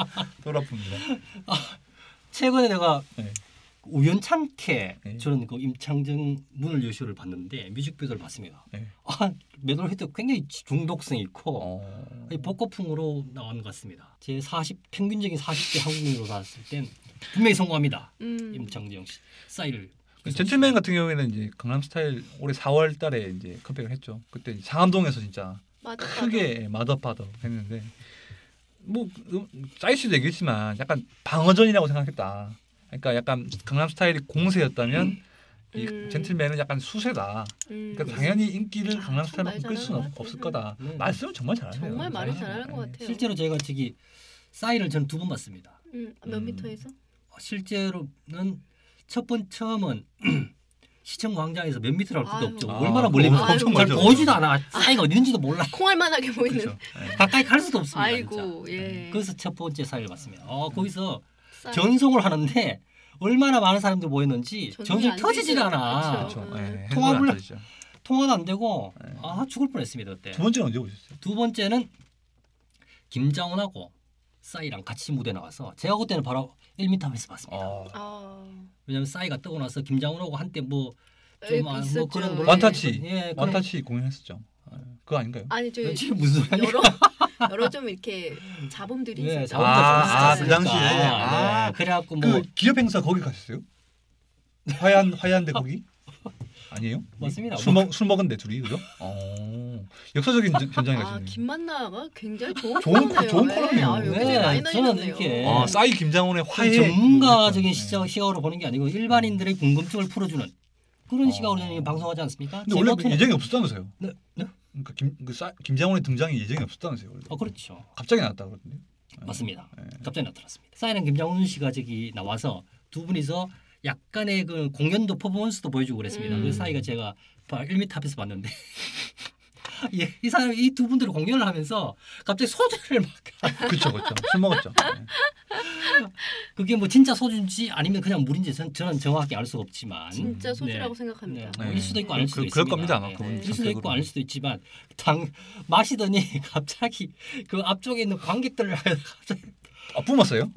최근에 내가 우연찮게 저는 그 임창정 문을 여시오를 봤는데 뮤직비디오를 봤습니다. 매달 해도 굉장히 중독성이 있고 복고풍으로 나온 것 같습니다. 제 평균적인 40대 한국인으로 봤을 땐 분명히 성공합니다. 임창정 씨 싸이를. 젠틀맨 같은 경우에는 이제 강남스타일 올해 4월달에 이제 컴백을 했죠. 그때 상암동에서 진짜 크게 마더파더 했는데 뭐 싸이 씨도 얘기했지만 약간 방어전이라고 생각했다. 그러니까 약간 강남스타일이 공세였다면 이 젠틀맨은 약간 수세다. 그러니까 당연히 인기를 강남스타일만큼 끌 수는 없을 거다. 말씀은 정말 잘하네요. 정말 말을 잘하는 것 같아요. 실제로 제가 싸이를 저는 2번 봤습니다. 몇 미터에서? 실제로는 처음은 시청광장에서 몇 미터라고 할 수도 없죠. 얼마나 멀리 잘 보이지도 않아. 싸이가 어디 있는지도 몰라. 콩알만하게 보이는. 그렇죠. 가까이 갈 수도 없습니다. 아이고, 그래서 첫 번째 싸이를 봤습니다. 거기서 전송을 하는데 얼마나 많은 사람들 모였는지 전송이 터지질 않아. 통화도 안 되고 죽을 뻔했습니다 그때. 두 번째는 언제 오셨어요? 두 번째는 김장훈하고 싸이랑 같이 무대 나와서 제가 그때는 바로 1m 앞에서 봤습니다. 왜냐하면 싸이가 뜨고 나서 김장훈하고 한때 뭐 그런 원타치 공연했었죠. 그거 아닌가요? 아니 저 지금 무슨 여러 좀 이렇게 잡음들이 있었죠. 그 당시에 그래갖고 그 기업 행사 거기 가셨어요? 화야한데 거기? 아니에요? 맞습니다. 술 먹은데 둘이 그죠? 역사적인 현장에 가시네요. 김만나가 굉장히 좋은 코너네요. 저는 이렇게 싸이 김장훈의 화해 전문가적인 시각으로 보는 게 아니고 일반인들의 궁금증을 풀어주는 그런 시각으로 방송하지 않습니까? 근데 원래 예정이 없었다면서요? 네. 그러니까 김장훈의 등장이 예정이 없었다면서요? 원래. 그렇죠. 갑자기 나왔다 그러던데. 맞습니다. 갑자기 나타났습니다. 싸이는 김장훈 씨가 나와서 두 분이서 약간의 그 공연도 퍼포먼스도 보여주고 그랬습니다. 그 사이가 제가 1m 앞에서 봤는데 이 사람 이 두 분들이 공연을 하면서 갑자기 소주를 막 그렇죠. 술 먹었죠. 그게 뭐 진짜 소주인지 아니면 그냥 물인지 저는 정확하게 알 수가 없지만 진짜 소주라고 생각합니다. 일 수도 있고 아닐 수도 있습니다. 그럴 겁니다 아마 일 수도 있고 아닐 수도 있지만 마시더니 갑자기 그 앞쪽에 있는 관객들을 갑자기 뿜었어요?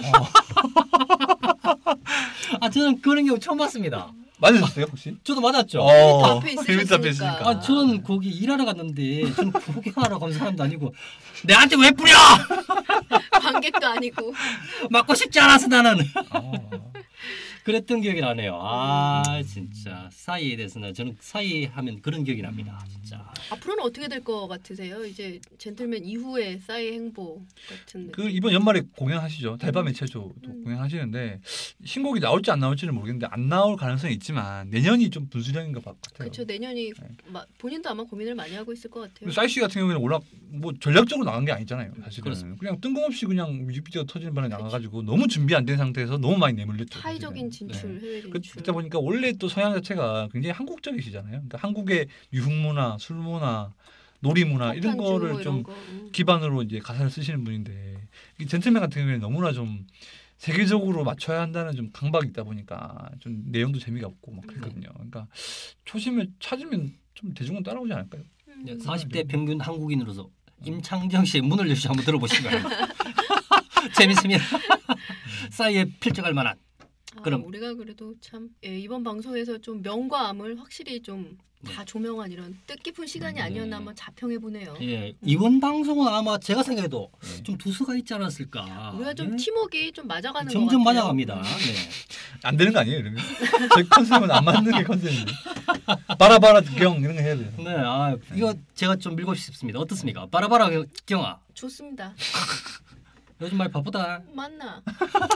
저는 그런 경우 처음 봤습니다. 맞으셨어요 혹시? 저도 맞았죠. 앞에 있으니까. 저는 거기 일하러 갔는데 저는 구경하러 간 사람도 아니고 내한테 왜 뿌려? 관객도 아니고 맞고 싶지 않아서 나는. 그랬던 기억이 나네요. 진짜 싸이에 대해서는 저는 싸이 하면 그런 기억이 납니다. 진짜. 앞으로는 어떻게 될 것 같으세요? 이제 젠틀맨 이후에 싸이 행보 같은. 그 이번 연말에 공연하시죠. 달밤의 체조도 공연하시는데 신곡이 나올지 안 나올지는 모르겠는데 안 나올 가능성이 있지만 내년이 좀 분수령인 것 같아요. 그렇죠. 내년이 본인도 아마 고민을 많이 하고 있을 것 같아요. 싸이 씨 같은 경우에는 워낙 뭐 전략적으로 나간 게 아니잖아요. 사실은 그냥 뜬금없이 그냥 뮤직비디오 터지는 바람에 나가가지고 너무 준비 안 된 상태에서 너무 많이 내몰렸죠. 타이적인 진출, 해외 진출. 그러다 보니까 원래 또 성향 자체가 굉장히 한국적이시잖아요. 그러니까 한국의 유흥문화, 술문화, 놀이문화 이런 거를 좀 기반으로 이제 가사를 쓰시는 분인데 이 젠틀맨 같은 경우에는 너무나 좀 세계적으로 맞춰야 한다는 좀 강박이 있다 보니까 좀 내용도 재미가 없고 막 그랬거든요. 그러니까 초심을 찾으면 좀 대중은 따라오지 않을까요? 40대 평균 한국인으로서 임창정 씨의 문을 열시 한번 들어보시면 재밌습니다. 싸이에 필적할 만한. 그럼 우리가 그래도 참 이번 방송에서 좀 명과 암을 확실히 좀 다 조명한 이런 뜻깊은 시간이 아니었나 한번 자평해 보네요. 예, 이번 방송은 아마 제가 생각해도 좀 두서가 있지 않았을까. 우리가 좀 팀워크가 좀 맞아가는 것 점점 같아요. 맞아갑니다. 네. 안 되는 거 아니에요, 이러면? 저희 컨셉은 안 맞는 게 컨셉인데. 바라바라 경 이런 거 해야 돼요. 네, 이거 제가 좀 밀고 싶습니다. 어떻습니까? 바라바라 경아. 좋습니다. 요즘 말 바쁘다. 맞나?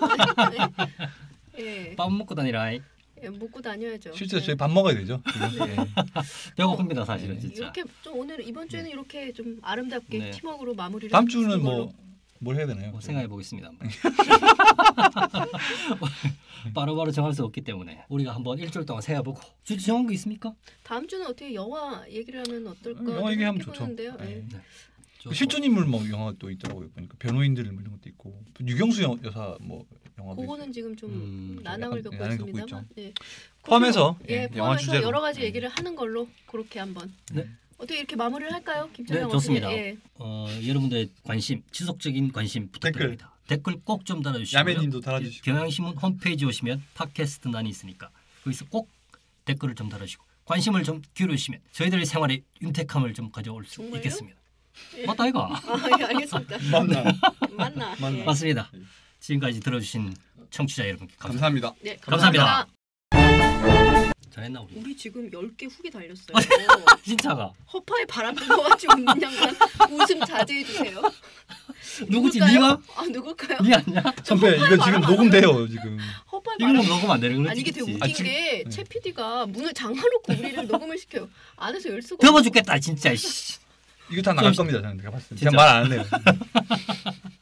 네. 밥 먹고 다니라. 먹고 다녀야죠. 실제 저희 밥 먹어야 되죠. 배고픕니다 사실은 진짜. 이렇게 좀 오늘 이번 주에는 이렇게 좀 아름답게 팀워크로 마무리를. 다음 주는 뭘 해야 되나요? 생각해 보겠습니다. 바로바로 정할 수 없기 때문에 우리가 한번 일주일 동안 세어보고. 주제 정한 거 있습니까? 다음 주는 어떻게 영화 얘기를 하면 어떨까? 영화 얘기하면 좋죠. 실존 인물 영화가 또 있더라고요. 그러니까 변호인들 이런 것도 있고 유경수 여사 영화. 그거는 지금 좀 난항을 겪고 있습니다만. 네. 포함해서 영화 주제로 여러 가지 얘기를 하는 걸로 그렇게 한번. 네. 어떻게 이렇게 마무리를 할까요, 김철영? 네, 좋습니다. 여러분들의 관심, 지속적인 관심 부탁드립니다. 댓글 꼭 좀 달아주시고요. 야매님도 달아주시고. 경향신문 홈페이지 오시면 팟캐스트란이 있으니까 거기서 꼭 댓글을 좀 달아주시고 관심을 좀 기울여주시면 저희들의 생활에 윤택함을 좀 가져올 수 정말요? 있겠습니다. 맞다 이거. 예, 알겠습니다. 맞나? 예. 맞습니다. 지금까지 들어주신 청취자 여러분께 감사합니다. 네, 감사합니다. 잘했나 우리 지금 10개 후기 달렸어요. 진짜가. 허파에 바람 불어가지고 웃는 양반 웃음 자제해 주세요. 누구지? 네가? 누굴까요? 네 아니야? 선배 이거 지금 녹음돼요 지금. 이거는 녹음 안 되는 거지. 아니 이게 되게 웃긴 게 최 PD가 문을 잠가놓고 우리를 녹음을 시켜요. 안에서 열 수가. 더워 죽겠다 진짜. 이거 다 나갈 겁니다 저는 내가 봤을 때. 그냥 말 안 해요.